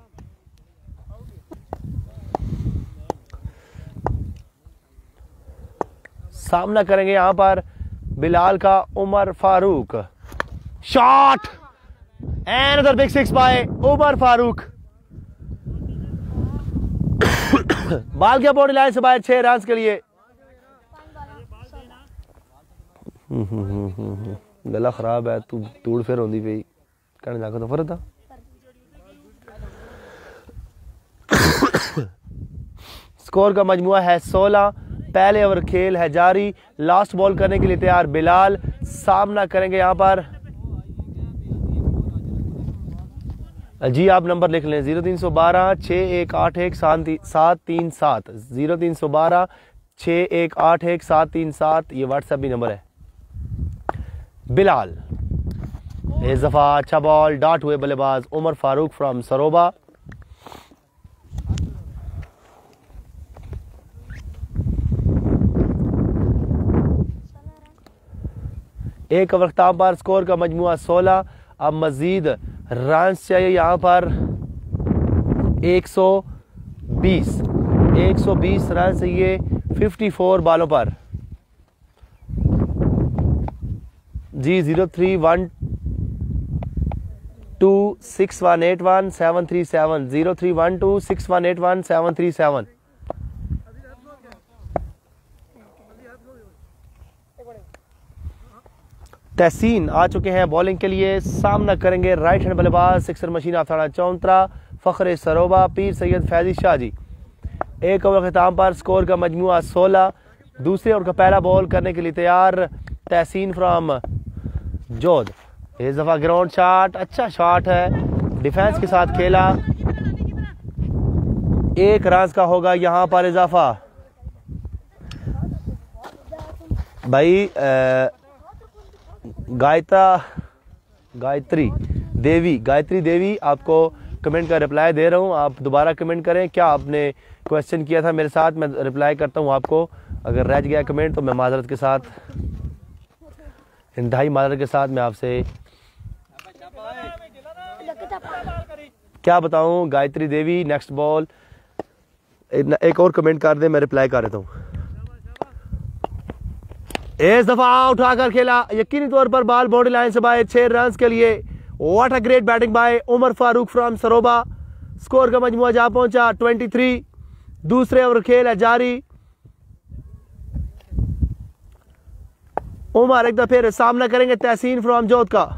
सामना करेंगे यहां पर बिलाल का Umar Farooq. Shot and other big six by Umar Farooq. Ball के बॉडी लाइन से बाहर, छह रन के लिए। गला खराब है, तू तूड़ फिर होंदी पई कहने जाकर तो फर्क था। स्कोर का मजमुआ है सोलह। पहले ओवर खेल है जारी। लास्ट बॉल करने के लिए तैयार बिलाल, सामना करेंगे यहां पर जी, आप नंबर लिख लें जीरो तीन सौ बारह छः एक आठ एक सात तीन सात, जीरो तीन सौ बारह छः एक आठ एक सात तीन सात, ये व्हाट्सएप भी नंबर है। बिलाल, इस दफा अच्छा बॉल, डॉट हुए बल्लेबाज उमर फारूक फ्रॉम सरोबा। एक ओवर अख्ताम पर, स्कोर का मजमुआ सोलह। अब मजीद रन चाहिए यहाँ पर एक सौ बीस, एक सौ बीस रन चाहिए चौवन बॉलों पर। जी zero three one two six one eight one seven three seven, zero three one two six one eight one seven three seven. Tehseen आ चुके हैं बॉलिंग के लिए, सामना करेंगे राइट हैंड बल्लेबाज सिक्सर मशीन आफताना चौंतरा फखरे सरोबा पीर सैयद फैजी शाह जी। एक ओवर खिताम पर, स्कोर का मजमुआ सोलह। दूसरे ओवर का पहला बॉल करने के लिए तैयार तहसीन फ्रॉम जोध। इस दफा ग्राउंड शॉट, अच्छा शॉट है, डिफेंस के साथ खेला। एक रन का होगा यहाँ पर इजाफा। भाई आ, गायता गायत्री देवी गायत्री देवी आपको कमेंट का रिप्लाई दे रहा हूँ, आप दोबारा कमेंट करें। क्या आपने क्वेश्चन किया था मेरे साथ, मैं रिप्लाई करता हूँ आपको। अगर रह गया कमेंट तो मैं माजरत के साथ, इंतहाई माजरत के साथ मैं आपसे क्या बताऊँ। गायत्री देवी, नेक्स्ट बॉल, एक और कमेंट कर दे, मैं रिप्लाई कर देता हूँ। इस दफा उठाकर खेला, यकीनी तौर पर बॉल बाउंड्री लाइन से बाहर, छह रन के लिए। What a great batting by Umar Farooq from Saroba. Score का मजमुआ जा पहुंचा तेईस। दूसरे ओवर खेल है जारी। उमर एक दफा फिर सामना करेंगे तहसीन फ्रॉम जोध का।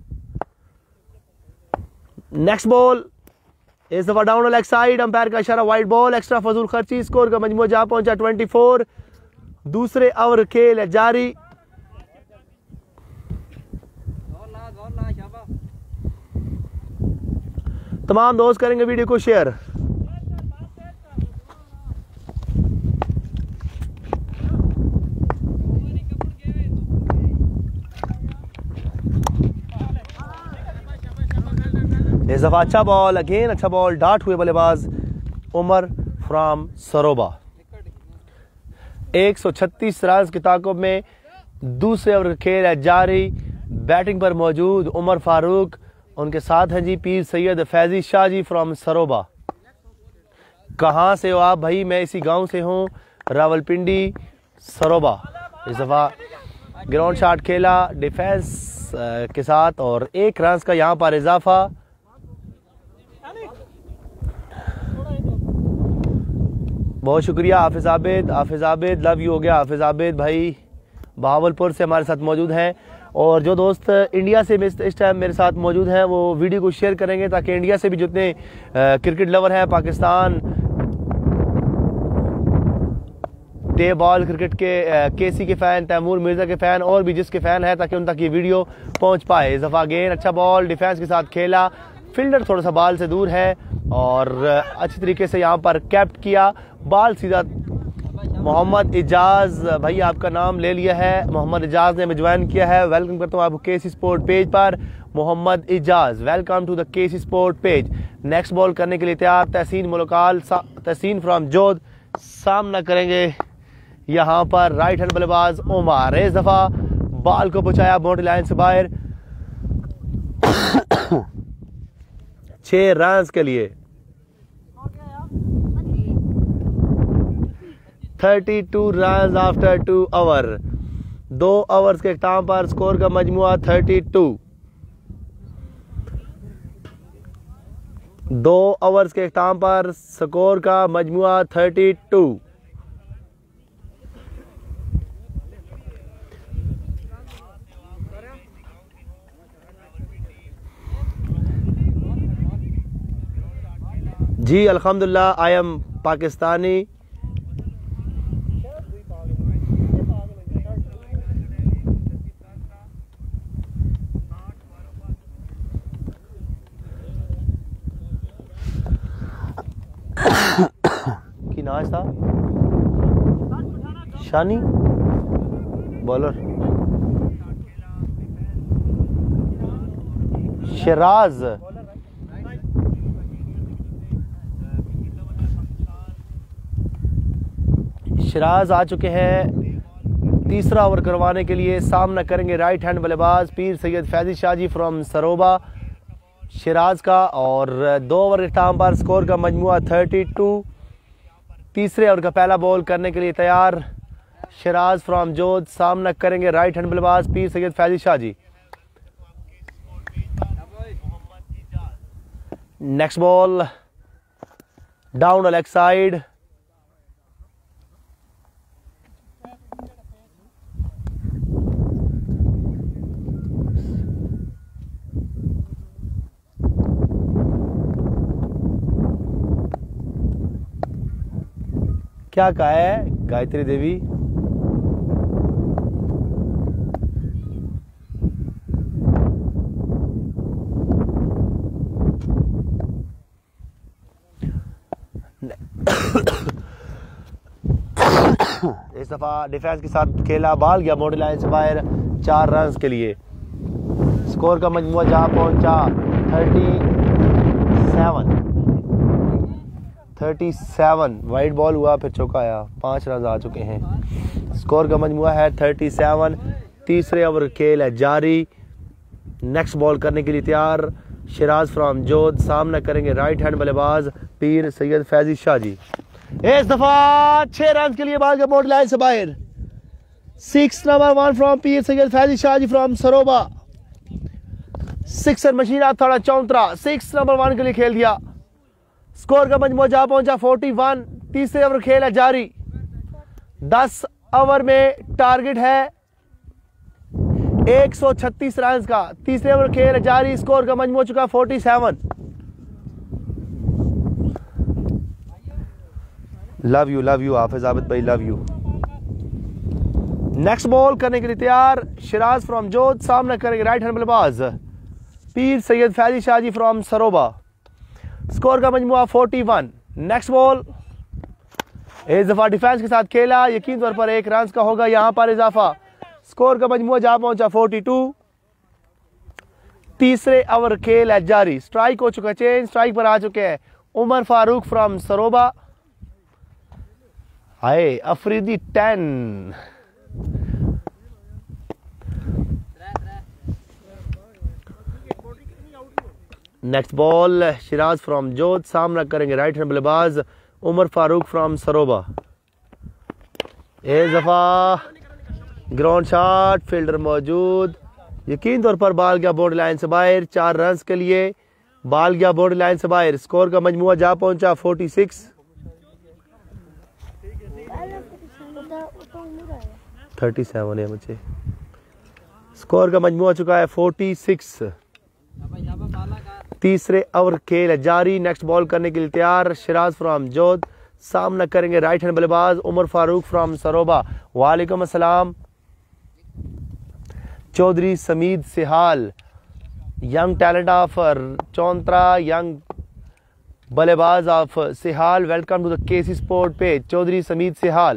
नेक्स्ट बॉल, इस दफा डाउन लेग साइड, अंपायर का इशारा, वाइड बॉल, एक्स्ट्रा फजूल खर्ची। स्कोर का मजमुआ जा पहुंचा चौबीस। दूसरे ओवर खेल जारी। तमाम दोस्त करेंगे वीडियो को शेयर। इस दफा अच्छा बॉल, अगेन अच्छा बॉल, डाट हुए बल्लेबाज उमर फ्रॉम सरोबा। एक सौ छत्तीस रन की ताकत में दूसरे ओवर खेल है जारी। बैटिंग पर मौजूद उमर फारूक, उनके साथ हैं जी पीर सैयद फैजी शाह जी फ्रॉम सरोबा। कहाँ से हो आप भाई? मैं इसी गांव से हूँ, रावलपिंडी सरोबा। इस दफा ग्राउंड शॉट खेला डिफेंस के साथ और एक रन का यहाँ पर इजाफा। बहुत शुक्रिया हाफिज आबिद। हाफिज आबिद लव यू हो गया। हाफिज आबिद भाई बहावलपुर से हमारे साथ मौजूद हैं। और जो दोस्त इंडिया से इस टाइम मेरे साथ मौजूद हैं वो वीडियो को शेयर करेंगे ताकि इंडिया से भी जितने क्रिकेट लवर हैं, पाकिस्तान डे बॉल क्रिकेट के केसी के फ़ैन, तैमूर मिर्ज़ा के फ़ैन और भी जिसके फ़ैन है, ताकि उन तक ये वीडियो पहुंच पाए। इस दफ़ा गेंद अच्छा बॉल डिफेंस के साथ खेला, फील्डर थोड़ा सा बॉल से दूर है और अच्छी तरीके से यहाँ पर कैप्ट किया। बॉल सीधा मोहम्मद इजाज भाई आपका नाम ले लिया है, मोहम्मद इजाज ने हमें ज्वाइन किया है। वेलकम करता हूँ आपको केसी स्पोर्ट पेज पर। Mohammad Ijaz, welcome to the KC sport page. Next ball करने के लिए तैयार तहसीन मुलकाल, तहसीन फ्रॉम जोध सामना करेंगे यहाँ पर राइट हैंड बल्लेबाज उमर। इस दफा बॉल को पहुंचाया बाउंड्री लाइन से बाहर छह रन के लिए। बत्तीस रन आफ्टर टू ओवर। दो ओवर्स के इख्तिताम पर स्कोर का मजमुआ बत्तीस। दो ओवर्स के इख्तिताम पर स्कोर का मजमुआ बत्तीस। जी अल्हम्दुलिल्लाह आई एम पाकिस्तानी। की नाच था शानी बॉलर शराज। शराज आ चुके हैं तीसरा ओवर करवाने के लिए। सामना करेंगे राइट हैंड बल्लेबाज पीर सैयद फैजी शाह जी फ्रॉम सरोबा शराज का। और दो ओवर के टाइम पर स्कोर का मजमुआ बत्तीस। तीसरे ओवर का पहला बॉल करने के लिए तैयार शराज फ्रॉम जोध। सामना करेंगे राइट हैंड बल्लेबाज Pir Syed Faizi Shah ji. Next ball down leg side. क्या कहा है गायत्री देवी? इस दफा डिफेंस के साथ खेला, बॉल गया बाउंड्री लाइन से बाहर चार रन के लिए। स्कोर का मजमुआ जहां पहुंचा सैंतीस। सैंतीस वाइड बॉल हुआ, फिर चौका आया, पांच रन आ चुके हैं। स्कोर का मजमुआ है सैंतीस। तीसरे ओवर खेल है जारी। नेक्स्ट बॉल करने के लिए तैयार शराज फ्रॉम जोध। सामना करेंगे राइट हैंड बल्लेबाज पीर सैयद फैजी शाह जी। इस दफा छह रन के लिए बॉल का बाउंड्री लाइन से बाहर। Six number one from Pir Syed Faizi Shah ji from Saroba. Sixer machine थोड़ा चौंतरा सिक्स नंबर वन के लिए खेल दिया। स्कोर का मजमूआ जा पहुंचा इकतालीस। तीसरे ओवर खेल है जारी। दस ओवर में टारगेट है एक सौ छत्तीस रन का। तीसरे ओवर खेल है जारी। स्कोर का मजमूआ चुका सैंतालीस। Love you love you Hafiz Abid भाई, लव यू। नेक्स्ट बॉल करने के लिए तैयार शिराज फ्रॉम जोध, सामना करेंगे राइट हैंड बल्लेबाज पीर सैयद फैजी शाहजी फ्रॉम सरोबा। स्कोर का मजमुआ इकतालीस। नेक्स्ट बॉल एक दफा डिफेंस के साथ खेला, यकीन तौर पर एक रन का होगा यहां पर इजाफा। स्कोर का मजमुआ जा पहुंचा बयालीस। तीसरे ओवर खेल है जारी, स्ट्राइक हो चुका चेंज, स्ट्राइक पर आ चुके हैं Umar Farooq from Saroba. Hi Afridi ten. Next ball Shiraz from Jodh, सामना करेंगे राइट हैंड बल्लेबाज उमर फारूक फ्रॉम सरोबा। एक दफा ग्राउंड शॉट, फील्डर मौजूद, यकीन तौर पर बाल गया बाउंड्री लाइन से बाहर। चार रन के लिए बाल गया बाउंड्री लाइन से बाहर। स्कोर का मजमुआ जा पहुंचा छियालीस। सैंतीस है मुझे। स्कोर का मजमुआ चुका है छियालीस। तीसरे ओवर खेल जारी। नेक्स्ट बॉल करने के लिए तैयार शिराज फ्रॉम जोध, सामना करेंगे राइट हैंड बल्लेबाज उमर फारूक फ्रॉम सरोबा। वालेकुम अस्सलाम। Chaudhry Sameed Sihal, young talent of Chauntra, young बल्लेबाज of Sihal, welcome to the KC sport page. Chaudhry Sameed Sihal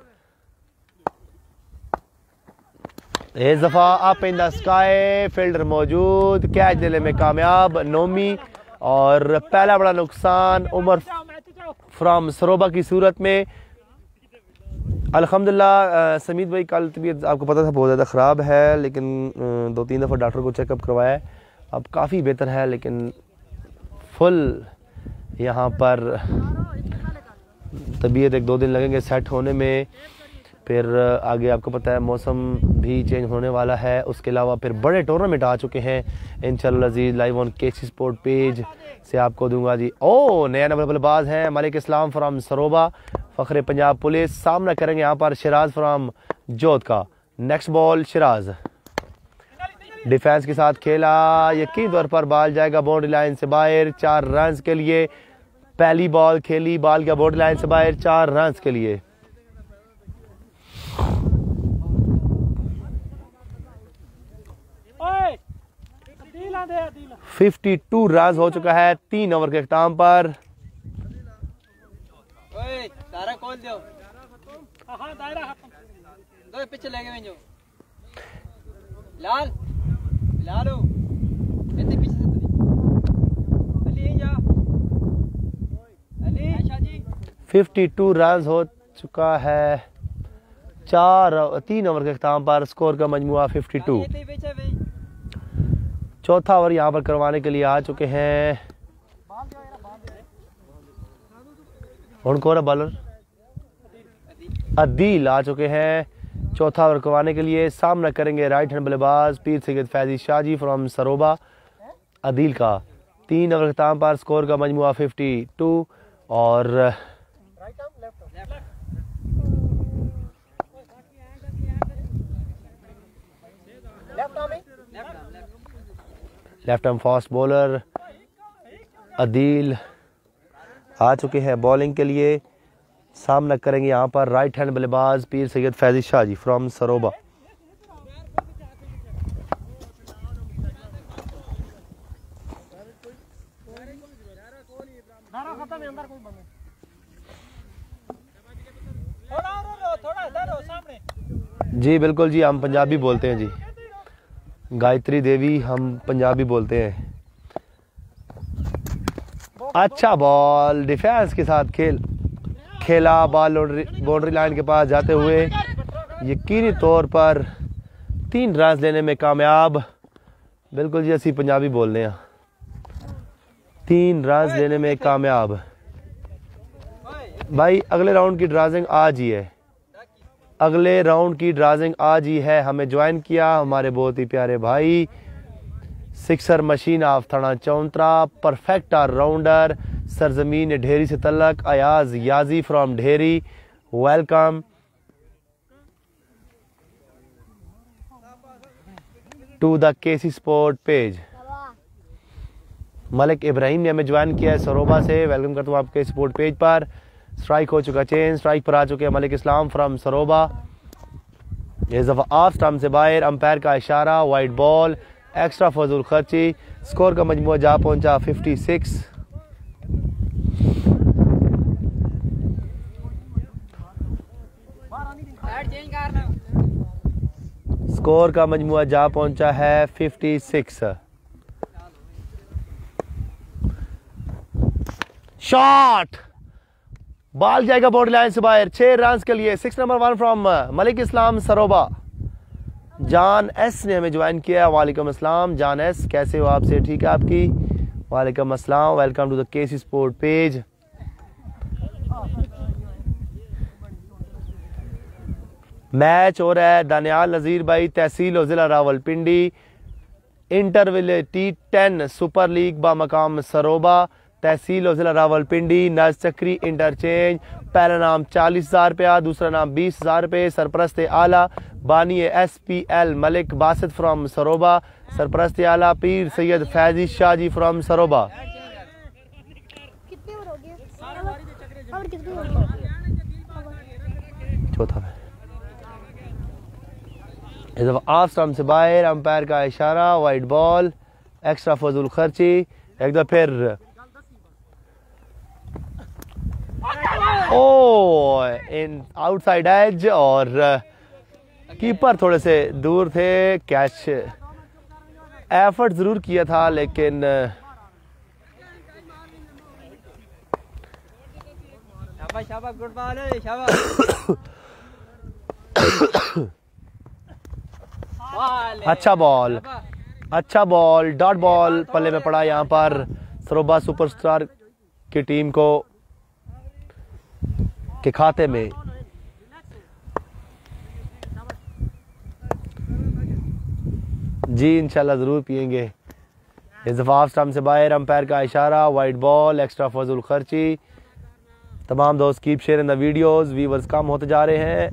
इस दफा up in the sky, fielder मौजूद, कैच दिले में कामयाब नोमी। और पहला बड़ा नुकसान उमर फ्रॉम सरोबा की सूरत में। अल्हम्दुलिल्लाह समीद भाई कल तबीयत आपको पता था बहुत ज़्यादा ख़राब है, लेकिन दो तीन दफ़ा डॉक्टर को चेकअप करवाया है, अब काफ़ी बेहतर है। लेकिन फुल यहाँ पर तबीयत एक दो दिन लगेंगे सेट होने में। फिर आगे आपको पता है मौसम भी चेंज होने वाला है। उसके अलावा फिर बड़े टूर्नामेंट आ चुके हैं इंशाअल्लाह अज़ीज़। Live on KC sport page से आपको दूंगा जी। ओ नया नंबर बल्लेबाज हैं मलिक इस्लाम फ्राम सरोबा, फ़ख्रे पंजाब पुलिस, सामना करेंगे यहाँ पर शिराज फ्राम जोध का। नेक्स्ट बॉल शिराज डिफेंस के साथ खेला, यकीन तौर पर बॉल जाएगा बाउंड्री लाइन से बाहर। चार रन के लिए पहली बॉल खेली, बॉल का बाउंड्री लाइन से बाहर, चार रन के लिए। बावन रन हो चुका है तीन ओवर के अख्ताम पर। दायरा खोल दो। हां दायरा दो पीछे लगे जो लाल लालो इतने पीछे से अली जा अली आशा जी। बावन रन हो चुका है चार तीन ओवर के अख्ताम पर। स्कोर का मजमुआ बावन। चौथा ओवर यहाँ पर करवाने के लिए आ चुके हैं उनको बॉलर अदील आ चुके हैं। चौथा ओवर करवाने के लिए सामना करेंगे राइट हैंड बल्लेबाज पीर सैयद फैजी शाहजी फ्रॉम सरोबा। अदील का तीन ओवर खत्म पर स्कोर का मजमुआ बावन। और left arm fast bowler Adeel आ चुके हैं बॉलिंग के लिए। सामना करेंगे यहाँ पर राइट हैंड बल्लेबाज पीर सैयद फैजी शाहजी फ्रॉम सरोबा। जी बिल्कुल जी, हम पंजाबी बोलते हैं जी, गायत्री देवी हम पंजाबी बोलते हैं। अच्छा बॉल डिफेंस के साथ खेल खेला, बॉल बाउंड्री लाइन के पास जाते हुए यकीनी तौर पर तीन रन लेने में कामयाब। बिल्कुल जी, असी पंजाबी बोल रहे हैं। तीन रन लेने में कामयाब। भाई अगले राउंड की ड्राइंग आज ही है, अगले राउंड की ड्राइंग आज ही है। हमें ज्वाइन किया हमारे बहुत ही प्यारे भाई सिक्सर मशीन ऑफ थाना चौंतरा, परफेक्ट आर राउंडर, सरजमीन ढेरी से तलक, Ayaz Yaji from Dheri. Welcome to the KC sport page. Malik Ibrahim ने हमें ज्वाइन किया है सरोबा से। वेलकम करता हूँ आपके स्पोर्ट पेज पर। स्ट्राइक हो चुका चेंज, स्ट्राइक पर आ चुके हैं मलिक इस्लाम फ्रॉम सरोबा। इस दफ़ा ऑफ स्टंप से बाहर, अंपायर का इशारा, वाइट बॉल, एक्स्ट्रा फजूल खर्ची। स्कोर का मजमूआ जा पहुंचा फिफ्टी सिक्स। स्कोर का मजमूआ जा पहुंचा है फिफ्टी सिक्स। शॉट, बॉल जाएगा बाउंड्री लाइन से बाहर, छह रन के लिए। Six number one from Malik Islam Saroba. जान एस ने हमें ज्वाइन किया। वालेकुम अस्सलाम जान एस, कैसे हो आप? से ठीक है आपकी? वालेकुम अस्सलाम, welcome to the KC sport page. Match हो रहा है दानियाल नज़ीर भाई, तहसील और जिला Rawalpindi, inter village T ten super league बा मकाम सरोबा, तहसील और जिला रावलपिंडी, नज चक्री इंटरचेंज। पहला नाम चालीस हजार रुपया, दूसरा नाम बीस हजार रुपये। सरप्रस्त आला बानी S P L Malik Basit from Saroba, सरप्रस्त आला पीर सैयद फैजी शाह जी फ्रॉम सरोबा। चौथा ऑफ स्टंप से बाहर, अंपायर का इशारा, वाइट बॉल, एक्स्ट्रा फजूल खर्ची। एक दफा फिर ओ इन आउटसाइड एज और कीपर थोड़े से दूर थे। कैच एफर्ट जरूर किया था लेकिन शाबाश शाबाश, गुड बॉल है, शाबाश। अच्छा बॉल, अच्छा बॉल, डॉट बॉल पल्ले में पड़ा यहाँ पर सरोबा सुपरस्टार की टीम को के खाते में। जी इंशाल्लाह जरूर पिएंगे। इस दफा स्टंप से बाहर, अंपायर का इशारा, वाइट बॉल, एक्स्ट्रा फजूल खर्ची। तमाम दोस्त keep share in the videos, viewers कम होते जा रहे हैं।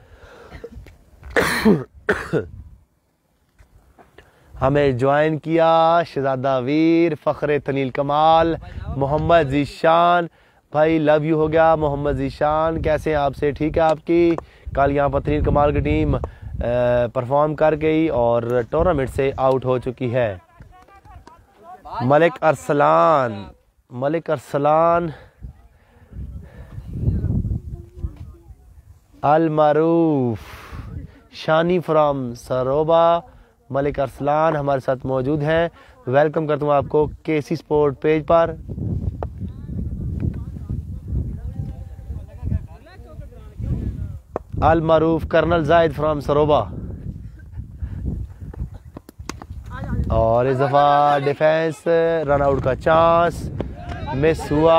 हमें ज्वाइन किया शहजादा वीर, फखरे तनील कमाल, मोहम्मद जीशान भाई, लव यू हो गया मोहम्मद जीशान, कैसे हैं आपसे? ठीक है आपकी? कल यहाँ पर तनील कमाल की टीम परफॉर्म कर गई और टूर्नामेंट से आउट हो चुकी है। मलिक अरसलान, मलिक अरसलान अल मारूफ शानी फ्रॉम सरोबा, मलिक अरसलान हमारे साथ मौजूद हैं। वेलकम करता हूँ आपको केसी स्पोर्ट पेज पर। अल मारूफ कर्नल जायद फ्रॉम सरोबा। और इस दफा डिफेंस रन आउट का चांस मिस हुआ।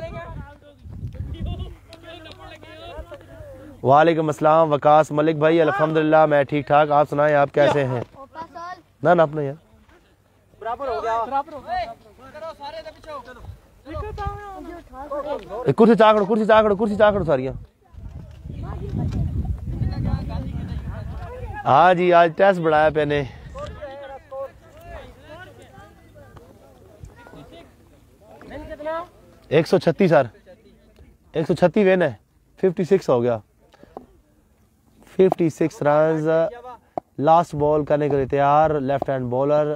वालेकुम अस्सलाम वकास मलिक भाई, अल्हम्दुलिल्लाह मैं ठीक ठाक, आप सुनाएं आप कैसे हैं? ना ना अपना यार बराबर हो गया, बराबर हो गया, करो सारे दे पीछे चलो। कुर्सी चाकड़ो, कुर्सी चाकड़ो, कुर्सी चाकड़ो सारियां। हाँ जी आज टेस्ट बढ़ाया मैंने। एक सौ छत्तीस सर, एक सौ छत्तीस वेन है, फिफ्टी सिक्स हो गया। Fifty six run, last ball करने के लिए तैयार लेफ्ट हैंड बॉलर।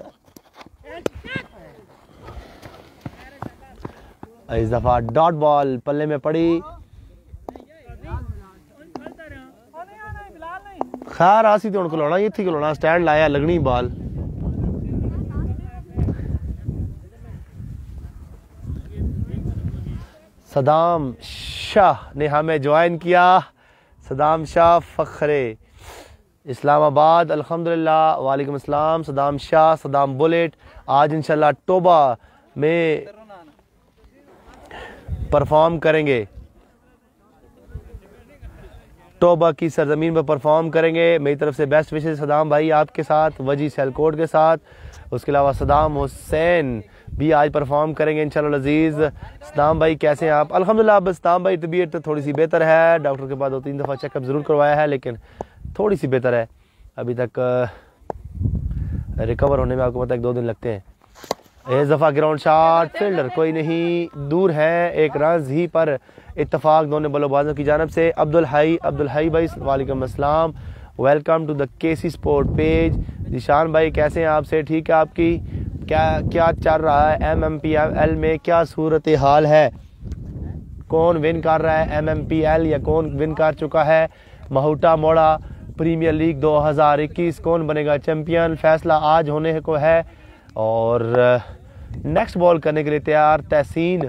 इस दफा डॉट बॉल पल्ले में पड़ी। खैर आसी तो उनको लाना, ये थी लाना, स्टैंड लाया, लगनी बॉल। सदाम शाह ने हमें ज्वाइन किया। सदाम शाह फखरे इस्लामाबाद, अल्हम्दुलिल्लाह। वालेकुम अस्सलाम सदाम शाह, सदाम बुलेट। आज इंशाल्लाह टोबा में परफॉर्म करेंगे, टोबा की सरजमीन पर परफॉर्म करेंगे। मेरी तरफ से बेस्ट विशेष सदाम भाई आपके साथ, वजी सेलकोट के साथ। उसके अलावा सदाम हुसैन भी आज परफॉर्म करेंगे इंशाल्लाह अजीज। सदाम भाई कैसे हैं आप? अल्हम्दुलिल्लाह। अब सदाम भाई तबीयत थोड़ी सी बेहतर है, डॉक्टर के पास दो तीन दफ़ा चेकअप ज़रूर करवाया है लेकिन थोड़ी सी बेहतर है। अभी तक रिकवर होने में आपको पता है एक दो दिन लगते हैं। इस दफ़ा ग्राउंड शॉट, फील्डर कोई नहीं, दूर है एक रन ही पर इत्तफाक दोनों बल्लेबाजों की जानब से। अब्दुल हाई, अब्दुल हाई भाई वालेकुम अस्सलाम, welcome to the KC sport page. Zeeshan भाई कैसे हैं आपसे ठीक है आपकी? क्या क्या चल रहा है एम एम पी एल में, क्या सूरत हाल है? कौन विन कर रहा है एम एम पी एल या कौन विन कर चुका है महूटा मोड़ा प्रीमियर लीग दो हज़ार इक्कीस? कौन बनेगा चैंपियन? फैसला आज होने को है। और नेक्स्ट बॉल करने के लिए तैयार तहसीन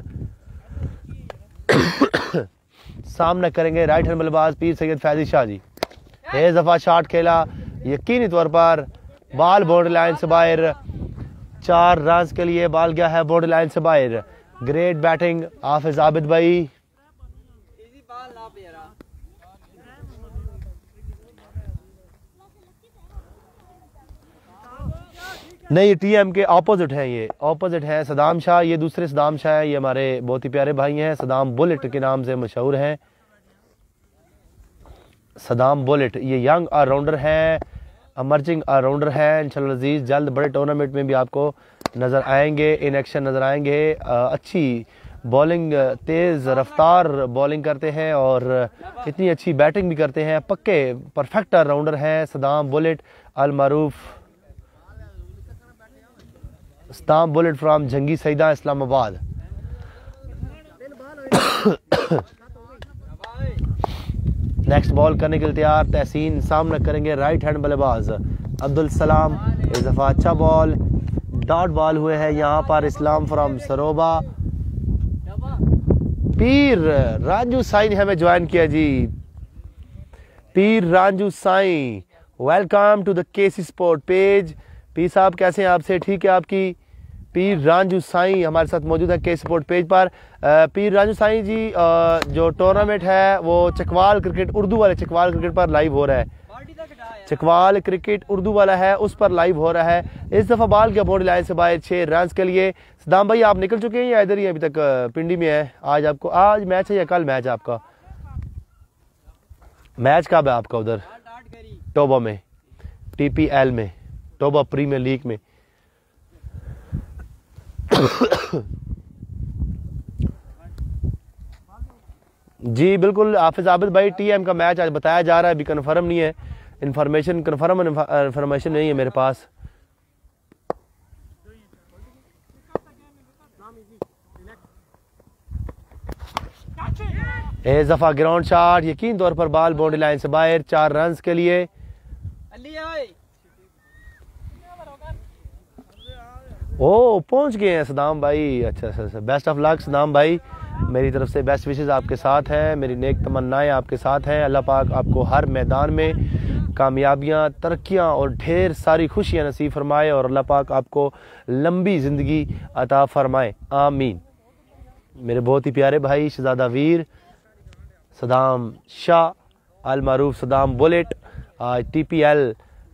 सामना करेंगे राइट हैंड बल्लेबाज पीर सैयद फैजी शाह जी। एक दफा शॉट खेला, यकीनी तौर पर बॉल बाउंड्री लाइन से बाहर, चार रन के लिए बॉल गया है बाउंड्री लाइन से बाहर। ग्रेट बैटिंग हाफिज आबिद भाई। नहीं, टीएम के ऑपोजिट हैं, ये ऑपोजिट है सदाम शाह, ये दूसरे सदाम शाह हैं, ये हमारे बहुत ही प्यारे भाई हैं, सदाम बुलेट के नाम से मशहूर हैं। सदाम बुलेट ये यंग ऑलराउंडर हैं, अमर्जिंग ऑलराउंडर हैं। इंशाल्लाह अजीज जल्द बड़े टूर्नामेंट में भी आपको नज़र आएंगे, इन एक्शन नज़र आएंगे। अच्छी बॉलिंग, तेज़ रफ्तार बॉलिंग करते हैं और इतनी अच्छी बैटिंग भी करते हैं, पक्के परफेक्ट ऑलराउंडर हैं सदाम बुलेट अल मारूफ। Saddam bullet from Jangi Saida Islamabad. Next ball करने के लिए तैयार तहसीन, सामना करेंगे राइट हैंड बल्लेबाज अब्दुल सलाम। इस दफा अच्छा बॉल, डॉट बॉल हुए हैं यहाँ पर इस्लाम फ्रॉम सरोबा। पीर रांझू साई ने हमें ज्वाइन किया जी। Pir Ranjhu Sai welcome to the KC sport page. Pir साहब कैसे हैं आपसे ठीक है आपकी? पीर रांझू साई हमारे साथ मौजूद है के स्पोर्ट पेज पर। पीर रांझू साई जी जो टूर्नामेंट है वो चकवाल क्रिकेट उर्दू वाले चकवाल क्रिकेट पर लाइव हो रहा है। चकवाल क्रिकेट उर्दू वाला है उस पर लाइव हो रहा है। इस दफा बॉल गया बाउंड्री लाइन से बाहर छह रन के लिए। सदाम भाई आप निकल चुके हैं या इधर ही अभी तक पिंडी में है? आज आपको आज मैच है या कल मैच है आपका? मैच कब है आपका उधर? टोबा में, टी पी एल में, टोबा प्रीमियर लीग में। जी बिल्कुल हाफिज आबिद भाई, टीएम का मैच आज बताया जा रहा है, अभी कंफर्म नहीं है, इंफॉर्मेशन कंफर्म इंफॉर्मेशन नहीं है मेरे पास। एक दफा ग्राउंड शॉट, यकीन तौर पर बॉल बाउंड्री लाइन से बाहर, चार रन के लिए। ओ पहुंच गए हैं सदाम भाई, अच्छा अच्छा, बेस्ट ऑफ लक सदाम भाई, मेरी तरफ से बेस्ट विशेस आपके साथ हैं, मेरी नेक तमन्नाएं आपके साथ हैं। अल्लाह पाक आपको हर मैदान में कामयाबियां, तरक्कियां और ढेर सारी खुशियां नसीब फरमाए और अल्लाह पाक आपको लंबी ज़िंदगी अता फरमाए, आमीन। मेरे बहुत ही प्यारे भाई शहजादा वीर सदाम शाह अल मारूफ सदाम बुलेट आज T P L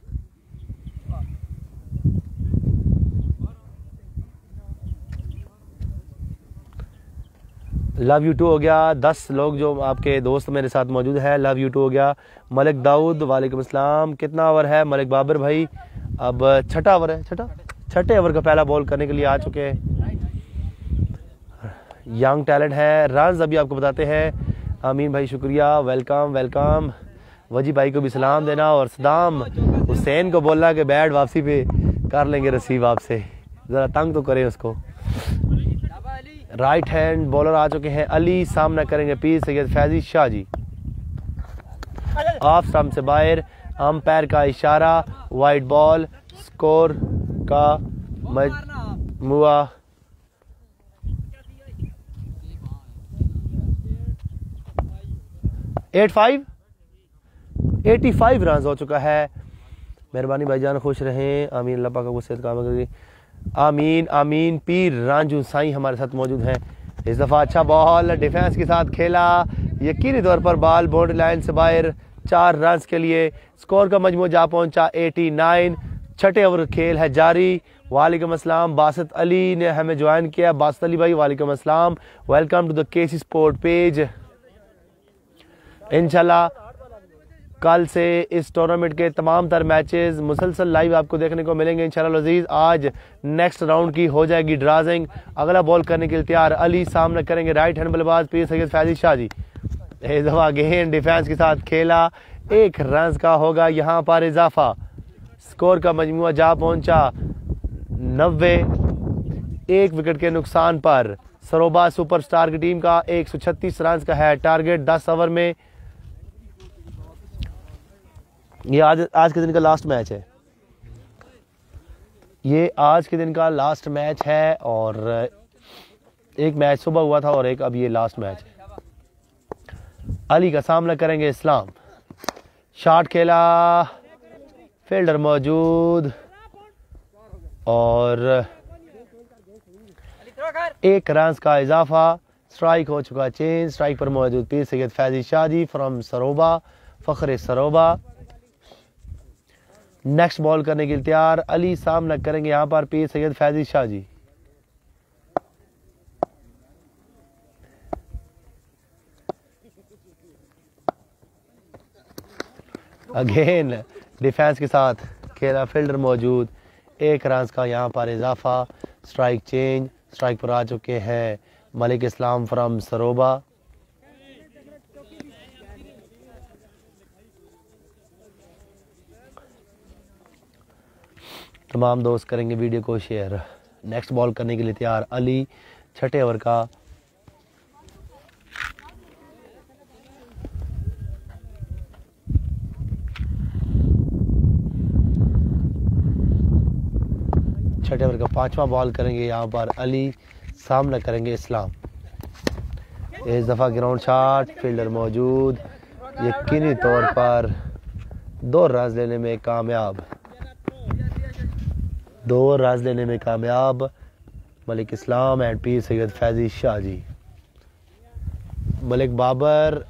love you too हो गया। दस लोग जो आपके दोस्त मेरे साथ मौजूद है, लव यू टू हो गया। मलिक दाऊद वालेकुम अस्सलाम। कितना ओवर है मलिक बाबर भाई? अब छठा ओवर है, छठा छठे ओवर का पहला बॉल करने के लिए आ चुके हैं। यंग टैलेंट है, रन अभी आपको बताते हैं। आमीन भाई शुक्रिया, वेलकम वेलकम। वजी भाई को भी सलाम देना और सदाम हुसैन को बोलना कि बैट वापसी पे कर लेंगे रिसीव आपसे, ज़रा तंग तो करें उसको। राइट हैंड बॉलर आ चुके हैं अली, सामना करेंगे पीर सैयद फैजी शाह जी। ऑफ स्टंप से बाहर, अंपायर का इशारा, वाइड बॉल, स्कोर का मजमुआ eight five eighty five run हो चुका है। मेहरबानी भाईजान, खुश रहें, आमीन। अल्लाह पाक को सेहत काम करेगी, आमीन आमीन। पीर रांझू साई हमारे साथ मौजूद हैं। इस दफ़ा अच्छा बॉल डिफेंस के साथ खेला, यकीनी तौर पर बॉल बाउंड्री लाइन से बाहर, चार रन के लिए। स्कोर का मजमू जा पहुंचा नवासी। छठे ओवर खेल है जारी। वालेकुम अस्सलाम, बासित अली ने हमें ज्वाइन किया। बासित अली भाई वालेकुम अस्सलाम, welcome to the KC sport page. इंशाल्लाह कल से इस टूर्नामेंट के तमाम तर मैचेस मुसलसल लाइव आपको देखने को मिलेंगे इंशाल्लाह अजीज। आज नेक्स्ट राउंड की हो जाएगी ड्राजिंग। अगला बॉल करने के लिए तैयार अली, सामना करेंगे राइट हैंड बल्लेबाज पीर सैयद फैजी शाह जी। इस दफा गेंद डिफेंस के साथ खेला, एक रन का होगा यहाँ पर इजाफा। स्कोर का मजमुआ जा पहुंचा नब्बे। एक विकेट के नुकसान पर सरोबा सुपरस्टार की टीम का एक सौ छत्तीस रन का है टारगेट दस ओवर में। ये आज आज के दिन का लास्ट मैच है। ये आज के दिन का लास्ट मैच है और एक मैच सुबह हुआ था और एक अब ये लास्ट मैच है। अली का सामना करेंगे इस्लाम। शॉट खेला, फील्डर मौजूद और एक रन का इजाफा। स्ट्राइक हो चुका चेंज। स्ट्राइक पर मौजूद पीर सैयद फैजी शाजी फ्रॉम सरोबा, फखर सरोबा। नेक्स्ट बॉल करने के लिए तैयार। अली सामना करेंगे यहाँ पर पीर सैयद फैजी शाजी। अगेन डिफेंस के साथ खेला, फील्डर मौजूद। एक रन का यहाँ पर इजाफा। Strike change. स्ट्राइक पर आ चुके हैं मलिक इस्लाम फ्रॉम सरोबा। तमाम दोस्त करेंगे वीडियो को शेयर। नेक्स्ट बॉल करने के लिए तैयार अली। छठे ओवर का छठे ओवर का पांचवा बॉल करेंगे यहाँ पर अली। सामना करेंगे इस्लाम। इस दफा ग्राउंड शॉट, फील्डर मौजूद। यकीनी तौर पर दो रन लेने में कामयाब दो रन लेने में कामयाब मलिक इस्लाम एंड पीर सैयद फैजी शाजी। मलिक बाबर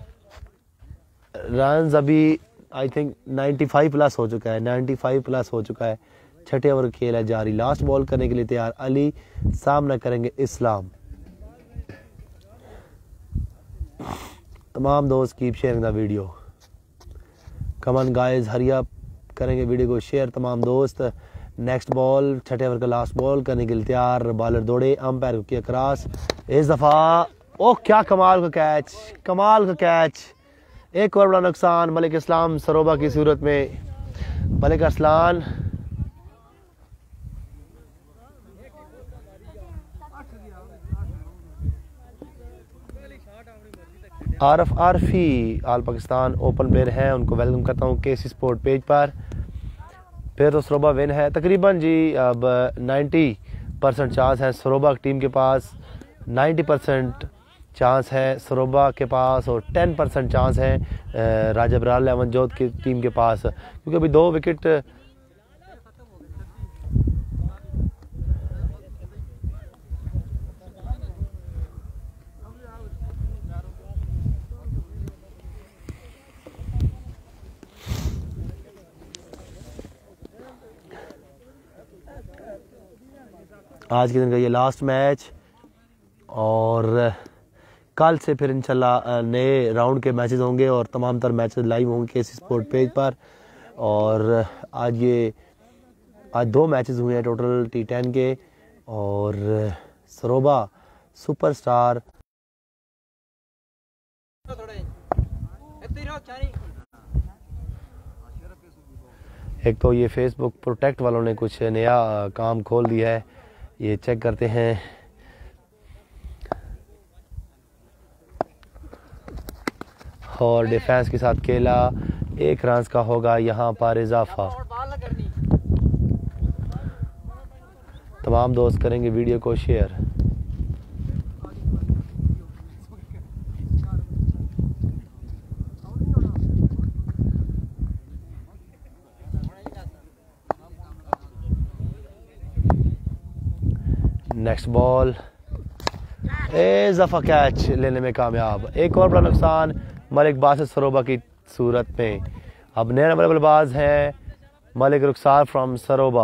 रन अभी आई थिंक पचानवे प्लस हो चुका है पचानवे प्लस हो चुका है। छठे ओवर खेला जारी। लास्ट बॉल करने के लिए तैयार अली। सामना करेंगे इस्लाम। तमाम दोस्त keep sharing the video. Come on guys, hurry up, करेंगे वीडियो को शेयर तमाम दोस्त। नेक्स्ट बॉल, छठे ओवर का लास्ट बॉल करने के लिए तैयार। बॉलर दौड़े, अंपायर को किया क्रॉस। इस दफा ओह क्या कमाल का कैच, कमाल का कैच। एक और बड़ा नुकसान मलिक इस्लाम सरोबा की सूरत में। Malik Arsalan Arif Arfi all Pakistan open player हैं, उनको वेलकम करता हूँ केसी स्पोर्ट पेज पर। फिर तो सरोबा विन है तकरीबन जी। अब नब्बे परसेंट चांस है सरोबा की टीम के पास, नब्बे परसेंट चांस है सरोबा के पास और दस परसेंट चांस है राजा बराल अमनजोत की टीम के पास, क्योंकि अभी दो विकेट आज के दिन का ये लास्ट मैच और कल से फिर इंशाल्लाह नए राउंड के मैचेस होंगे और तमाम तर मैचेस लाइव होंगे केसी स्पोर्ट पेज पर। और आज ये आज दो मैचेस हुए हैं टोटल टी टेन के और सरोबा सुपरस्टार एक तो ये फेसबुक प्रोटेक्ट वालों ने कुछ नया काम खोल दिया है, ये चेक करते हैं। और डिफेंस के साथ खेला, एक रन का होगा यहाँ पर इजाफा। तमाम दोस्त करेंगे वीडियो को शेयर। नेक्स्ट बॉल, इजाफा कैच लेने में कामयाब। एक और बड़ा नुकसान मलिक बासित सरोबा की सूरत में। अब नए नंबर बल्लेबाज हैं मलिक रुखसार फ्रॉम सरोबा।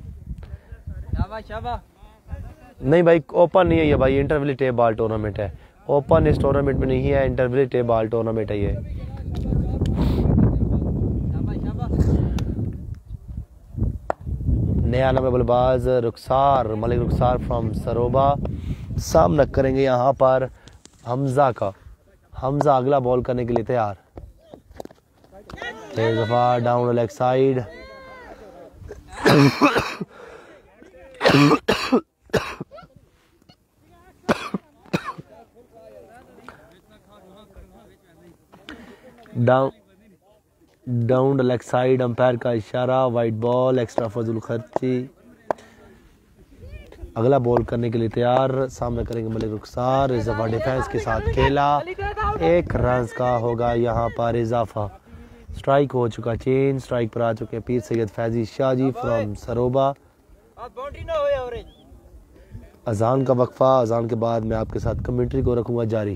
नहीं भाई ओपन नहीं है ये भाई, इंटरविली टेप बॉल टूर्नामेंट है। ओपन इस टूर्नामेंट में नहीं है, इंटरविली टेप बॉल टूर्नामेंट है ये। नया नंबर बल्लेबाज रुखसार मलिक रुखसार फ्रॉम सरोबा। सामना करेंगे यहाँ पर हमजा का। हमजा अगला बॉल करने के लिए तैयार। तेज दफा down leg side down down leg side, umpire का इशारा, वाइट बॉल, एक्स्ट्रा फजूल खर्ची। अगला बॉल करने के लिए तैयार, सामने करेंगे मलिक रुखसार। इस दफा डिफेंस के साथ खेला, एक रन का होगा यहाँ पर इजाफा। स्ट्राइक हो चुका चेंज, स्ट्राइक पर आ चुके हैं पीर सैयद फैजी शाहजी फ्रॉम सरोबा। अजान का वक्फा, अजान के बाद मैं आपके साथ कमेंट्री को रखूंगा जारी।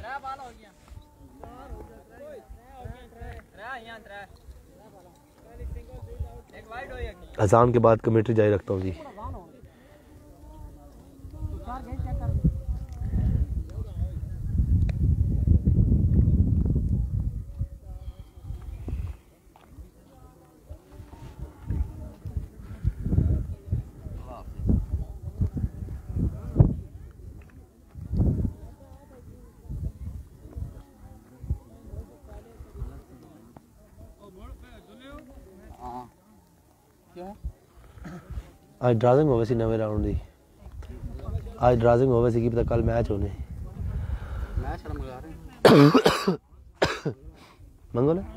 अजान के बाद कमेंट्री जारी रखता हूँ जी। आज ड्राजिंग होवे सी नवे राउंड दी, आज ड्राजिंग होवे सी की पता कल मैच होने मैच मंगा रहे मंगो ना।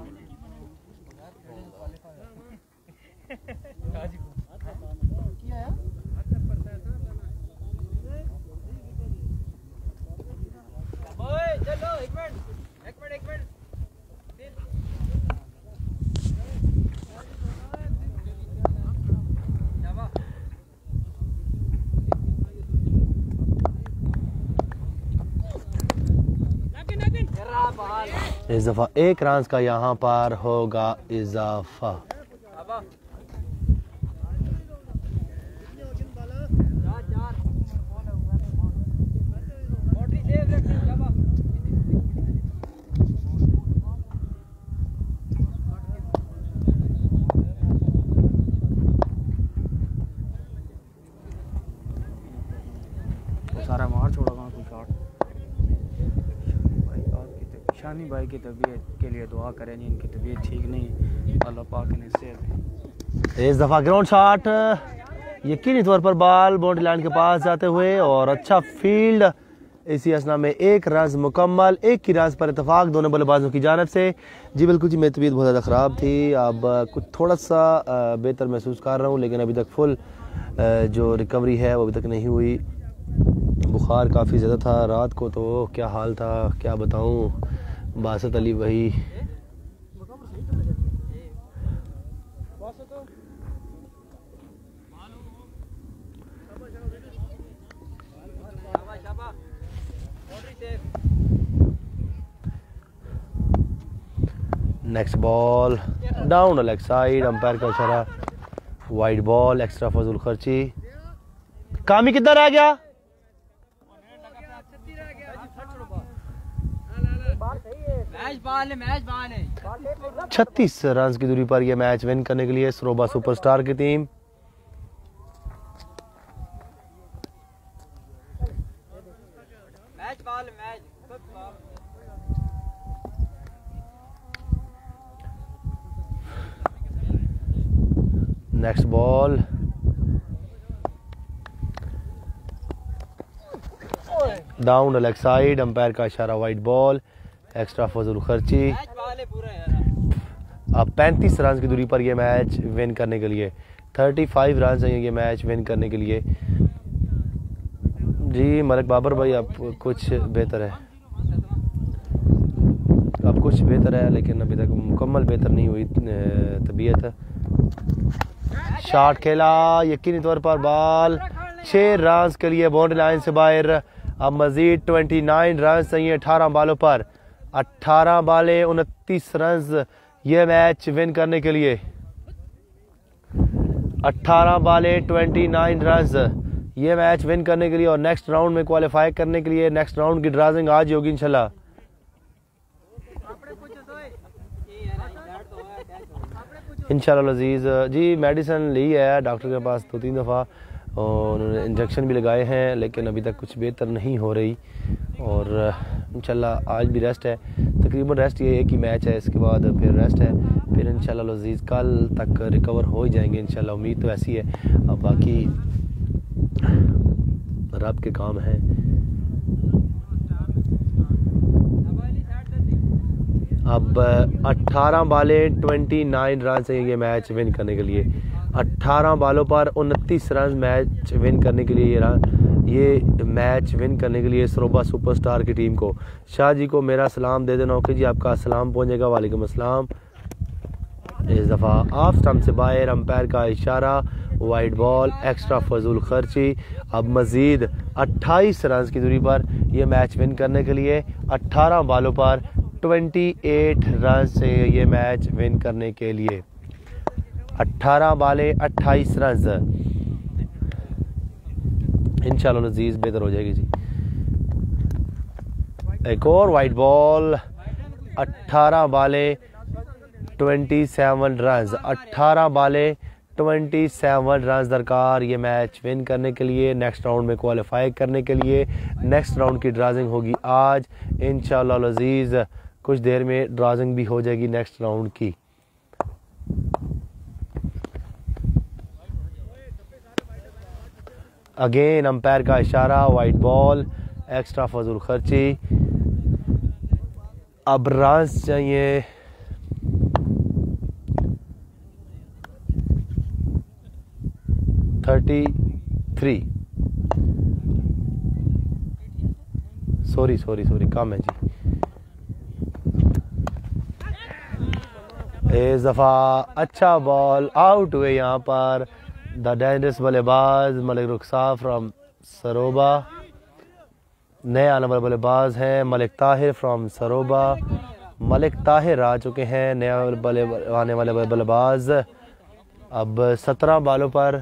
चलो एक मिनट एक मिनट एक मिनट इस दफा एक रन का यहाँ पर होगा इजाफा। सारा मार छोड़ा वहाँ कोई शॉट। भाई आपकी शानी भाई की तबीयत के लिए दुआ करें, इनकी तबीयत ठीक नहीं, अल्लाह पाक ने सेहत दे। इस दफा ग्राउंड शॉट, यकीनी तौर पर बॉल बाउंड्री लाइन के पास जाते हुए और अच्छा फील्ड। इसी असना में एक रन मुकम्मल, एक की रन पर इतफाक दोनों बल्लेबाजों की जानिब से। जी बिल्कुल जी, मेरी तबीयत बहुत ज़्यादा ख़राब थी, अब कुछ थोड़ा सा बेहतर महसूस कर रहा हूँ, लेकिन अभी तक फुल जो रिकवरी है वो अभी तक नहीं हुई। बुखार काफ़ी ज़्यादा था रात को, तो क्या हाल था क्या बताऊँ। बासत अली वही next ball down leg side, umpire का इशारा, वाइड बॉल, एक्स्ट्रा फजूल खर्ची। कामी कितना रह गया? छत्तीस रन की दूरी पर यह मैच विन करने के लिए सरोबा सुपरस्टार की team. Match ball match next ball down leg side, umpire का इशारा, वाइड बॉल, एक्स्ट्रा फजूल खर्ची। अब पैंतीस रन की दूरी पर यह मैच विन करने के लिए, पैंतीस रन चाहिए ये मैच विन करने के लिए। जी मलिक बाबर भाई, अब कुछ बेहतर है, अब कुछ बेहतर है, लेकिन अभी तक मुकम्मल बेहतर नहीं हुई तबीयत। शॉट खेला, यकीनी तौर पर बॉल, छः रन के लिए बाउंड्री लाइन से बाहर। अब मजीद उनतीस रन चाहिए अठारह बालों पर, अठारह बाले उनतीस रन ये मैच विन करने के लिए। अठारह बाले उनतीस रन ये मैच विन करने के लिए और नेक्स्ट राउंड में क्वालिफाई करने के लिए। नेक्स्ट राउंड की ड्राजिंग आज होगी इंशाल्लाह। इंशाल्लाह अजीज जी, मेडिसिन ली है डॉक्टर के पास दो तीन दफ़ा और उन्होंने इंजेक्शन भी लगाए हैं, लेकिन अभी तक कुछ बेहतर नहीं हो रही। और इंशाल्लाह आज भी रेस्ट है, तकरीबन रेस्ट ये एक ही मैच है, इसके बाद फिर रेस्ट है। फिर इंशाल्लाह अजीज़ कल तक रिकवर हो ही जाएंगे इंशाल्लाह, उम्मीद तो ऐसी है। अब बाकी रब के काम हैं। अब अट्ठारह बाले उनतीस रन से ये मैच विन करने के लिए, अट्ठारह बालों पर उनतीस रन मैच विन करने के लिए ये ये मैच विन करने के लिए सरोबा सुपरस्टार की टीम को। शाह जी को मेरा सलाम दे देना। ओके जी, आपका सलाम पहुंचेगा। वालेकुम अस्सलाम। इस दफ़ा ऑफ स्टंप से बाहर, अंपायर का इशारा, वाइड बॉल, एक्स्ट्रा फजूल खर्ची। अब मज़ीद अट्ठाईस रन की दूरी पर यह मैच विन करने के लिए, अट्ठारह बालों पर अट्ठाईस रन से ये मैच विन करने के लिए, अट्ठारह बाले अट्ठाईस रन। इंशाल्लाह नज़ीज़ बेहतर हो जाएगी जी। एक और वाइड बॉल, अट्ठारह बाले सत्ताईस रन, अट्ठारह बाले सत्ताईस रन दरकार ये मैच विन करने के लिए, नेक्स्ट राउंड में क्वालिफाई करने के लिए। नेक्स्ट राउंड की ड्राइंग होगी आज इंशाल्लाह अज़ीज़, कुछ देर में ड्राइंग भी हो जाएगी नेक्स्ट राउंड की। अगेन अंपायर का इशारा, वाइड बॉल, एक्स्ट्रा फजूल खर्ची। अब रन्स चाहिए thirty three, sorry sorry sorry कम है जी। इस दफा अच्छा बॉल आउट हुए यहाँ पर द डेंजरस बल्लेबाज मलिक रुखसार फ्रॉम सरोबा। नए आने वाले बल्लेबाज हैं मलिक ताहिर फ्रॉम सरोबा। मलिक ताहिर आ चुके हैं नए आने वाले बल्लेबाज। अब सत्रह बालों पर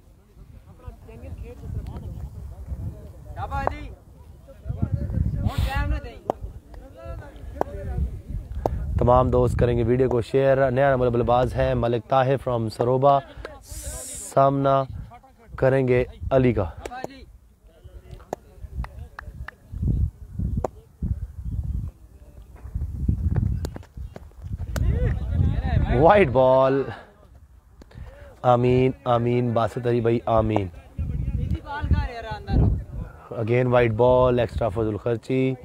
तमाम दोस्त करेंगे वीडियो को शेयर। नया आने वाले बल्लेबाज हैं मलिक ताहिर फ्रॉम सरोबा, सामना करेंगे अली का। वाइड बॉल, आमीन आमीन बासत अली भाई आमीन। अगेन वाइड बॉल, एक्स्ट्रा फजूल खर्ची।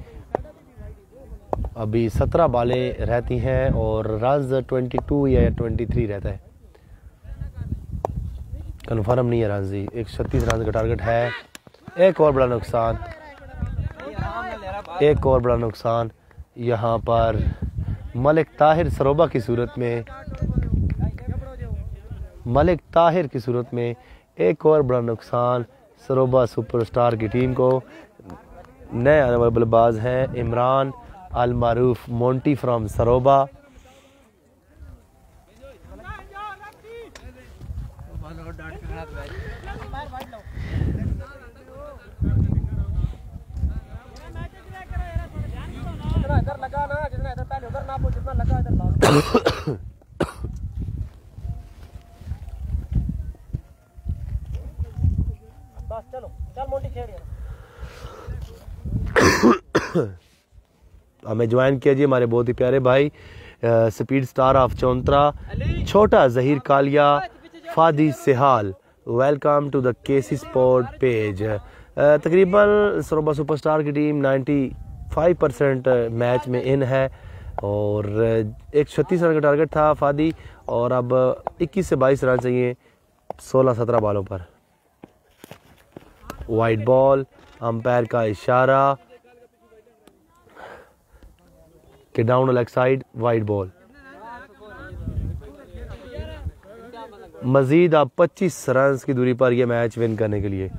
अभी सत्रह बालें रहती हैं और रन्स बाईस या तेईस रहता है, कन्फर्म नहीं है रन्स जी। एक सौ छत्तीस रन का टारगेट है। एक और बड़ा नुकसान, एक और बड़ा नुकसान यहाँ पर मलिक ताहिर सरोबा की सूरत में, मलिक ताहिर की सूरत में एक और बड़ा नुकसान सरोबा सुपरस्टार की टीम को। नए आने वाले बल्लेबाज हैं इमरान अल मारूफ मोंटी फ्रॉम सरोबा। हमें ज्वाइन किया जी हमारे बहुत ही प्यारे भाई स्पीड स्टार ऑफ चौंतरा, छोटा Zaheer Kalia, Fadi Sihal. Welcome to the KC sport page. तकरीबन सरोबा सुपरस्टार की टीम पचानवे परसेंट मैच में इन है और एक सौ छत्तीस रन का टारगेट था फादी, और अब इक्कीस से बाईस रन चाहिए सोलह सत्रह बालों पर। वाइड बॉल, अंपायर का इशारा कि down leg side, wide ball. मजीद अब पच्चीस रन की दूरी पर यह मैच विन करने के लिए।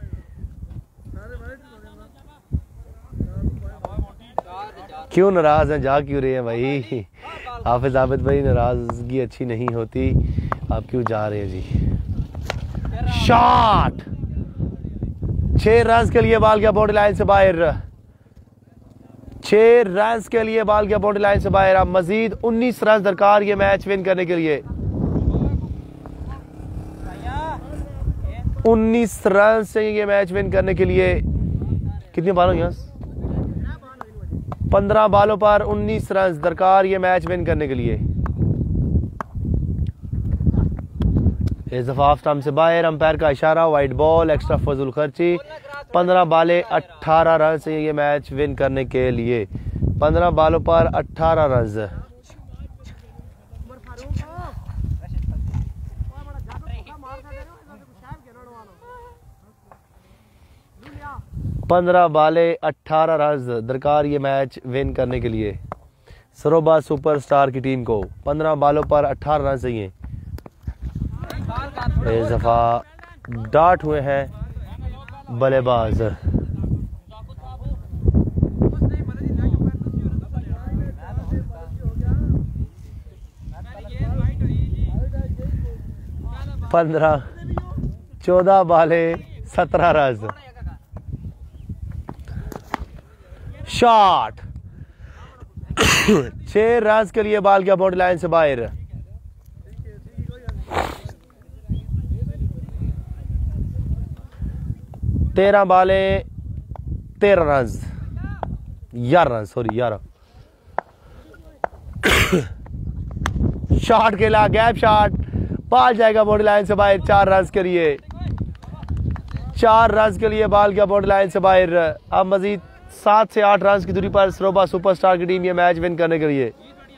क्यों नाराज हैं, जा क्यों रहे हैं भाई? हाफिज आबिद भाई नाराजगी अच्छी नहीं होती, आप क्यों जा रहे हैं जी? शॉट, छह रन के लिए बाल गया बाउंड्री लाइन से बाहर, छह रन के लिए बाल गया बाउंड्री लाइन से बाहर। अब मजीद उन्नीस रन दरकार ये मैच विन करने के लिए। उन्नीस रन से ये मैच विन करने के लिए कितने बालों यहाँ पंद्रह बालों पर उन्नीस रन दरकार ये मैच विन करने के लिए। इस दफा ऑफ स्टंप से बाहर, अंपायर का इशारा, वाइट बॉल, एक्स्ट्रा फजूल खर्ची। पंद्रह बाले अट्ठारह रन से ये मैच विन करने के लिए, पंद्रह बालों पर अट्ठारह रन। पंद्रह बाले अट्ठारह रन दरकार ये मैच विन करने के लिए सरोबा सुपरस्टार की टीम को। पंद्रह बालों पर अट्ठारह रन चाहिए। इस दफा डाट हुए हैं बल्लेबाज। पंद्रह चौदह बाले सत्रह रन। शॉट छह रन के लिए बाल गया बाउंड्री लाइन से बाहर। तेरह बाले तेरह रन, ग्यारह रन, सॉरी ग्यारह। शॉट खेला, गैप शॉट, बाल जाएगा बाउंड्री लाइन से बाहर। चार रन के लिए, चार रन के लिए बाल गया बाउंड्री लाइन से बाहर। अब मजीद सात से आठ रन की दूरी पर सरोबा सुपरस्टार की टीम ये मैच विन करने के लिए।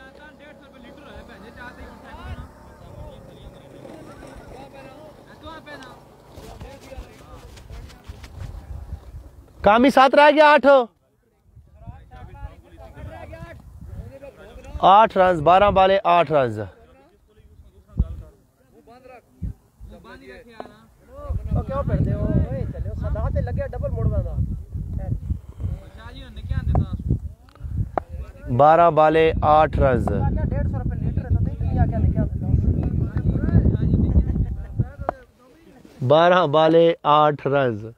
कामी सात रह गया, आठ आठ रन, बारह बाले आठ रन। बारह बाले आठ रन। बारह बाले आठ रन।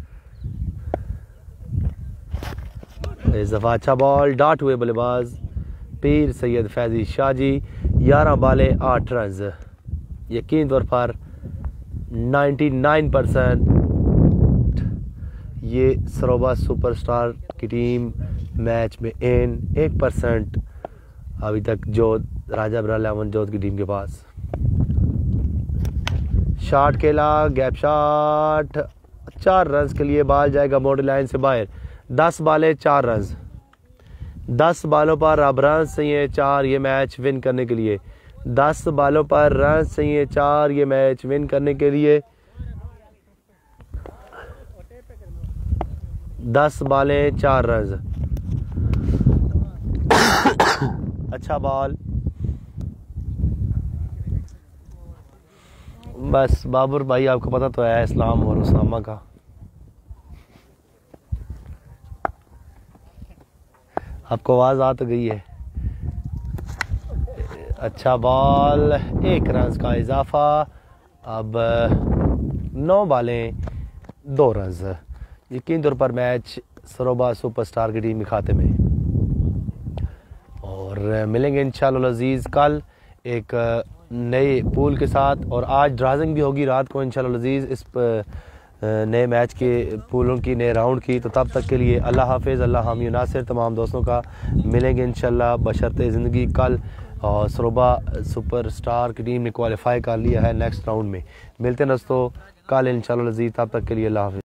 इस दफा अच्छा बॉल, डाट हुए बल्लेबाज पीर सैयद फैजी शाहजी। ग्यारह बाले आठ रन। यकीन तौर पर निन्यानवे परसेंट ये सरोबा सुपरस्टार की टीम मैच में इन, एक परसेंट अभी तक जो राजा बराल अमन जोत की टीम के पास। शॉट खेला, गैप शॉट, चार रन के लिए बाल जाएगा बाउंड्री लाइन से बाहर। दस बाले चार रन, दस बालों पर अब रन चाहिए चार ये मैच विन करने के लिए। दस बालों पर रन चाहिए चार ये मैच विन करने के लिए। दस बाले चार रन। अच्छा बॉल, बस बाबर भाई आपको पता तो है इस्लाम और उसामा का। आपको आवाज आ तो गई है। अच्छा बॉल, एक रन का इजाफा। अब नौ बालें दो रन। यकीन तौर पर मैच सरोबा सुपरस्टार की टीम के खाते में। और मिलेंगे इंशाअल्लाह अजीज कल एक नए पूल के साथ, और आज ड्राइंग भी होगी रात को इंशाअल्लाह अजीज इस नए मैच के पूलों की, नए राउंड की। तो तब तक के लिए अल्लाह हाफिज़, अल्लाह हामी नासिर तमाम दोस्तों का। मिलेंगे इंशाअल्लाह बशर्ते ज़िंदगी कल। और सरोबा सुपरस्टार की टीम ने क्वालिफाई कर लिया है नेक्स्ट राउंड में। मिलते हैं दोस्तों कल इंशाअल्लाह अजीज, तब तक के लिए अल्लाह हाफिज़।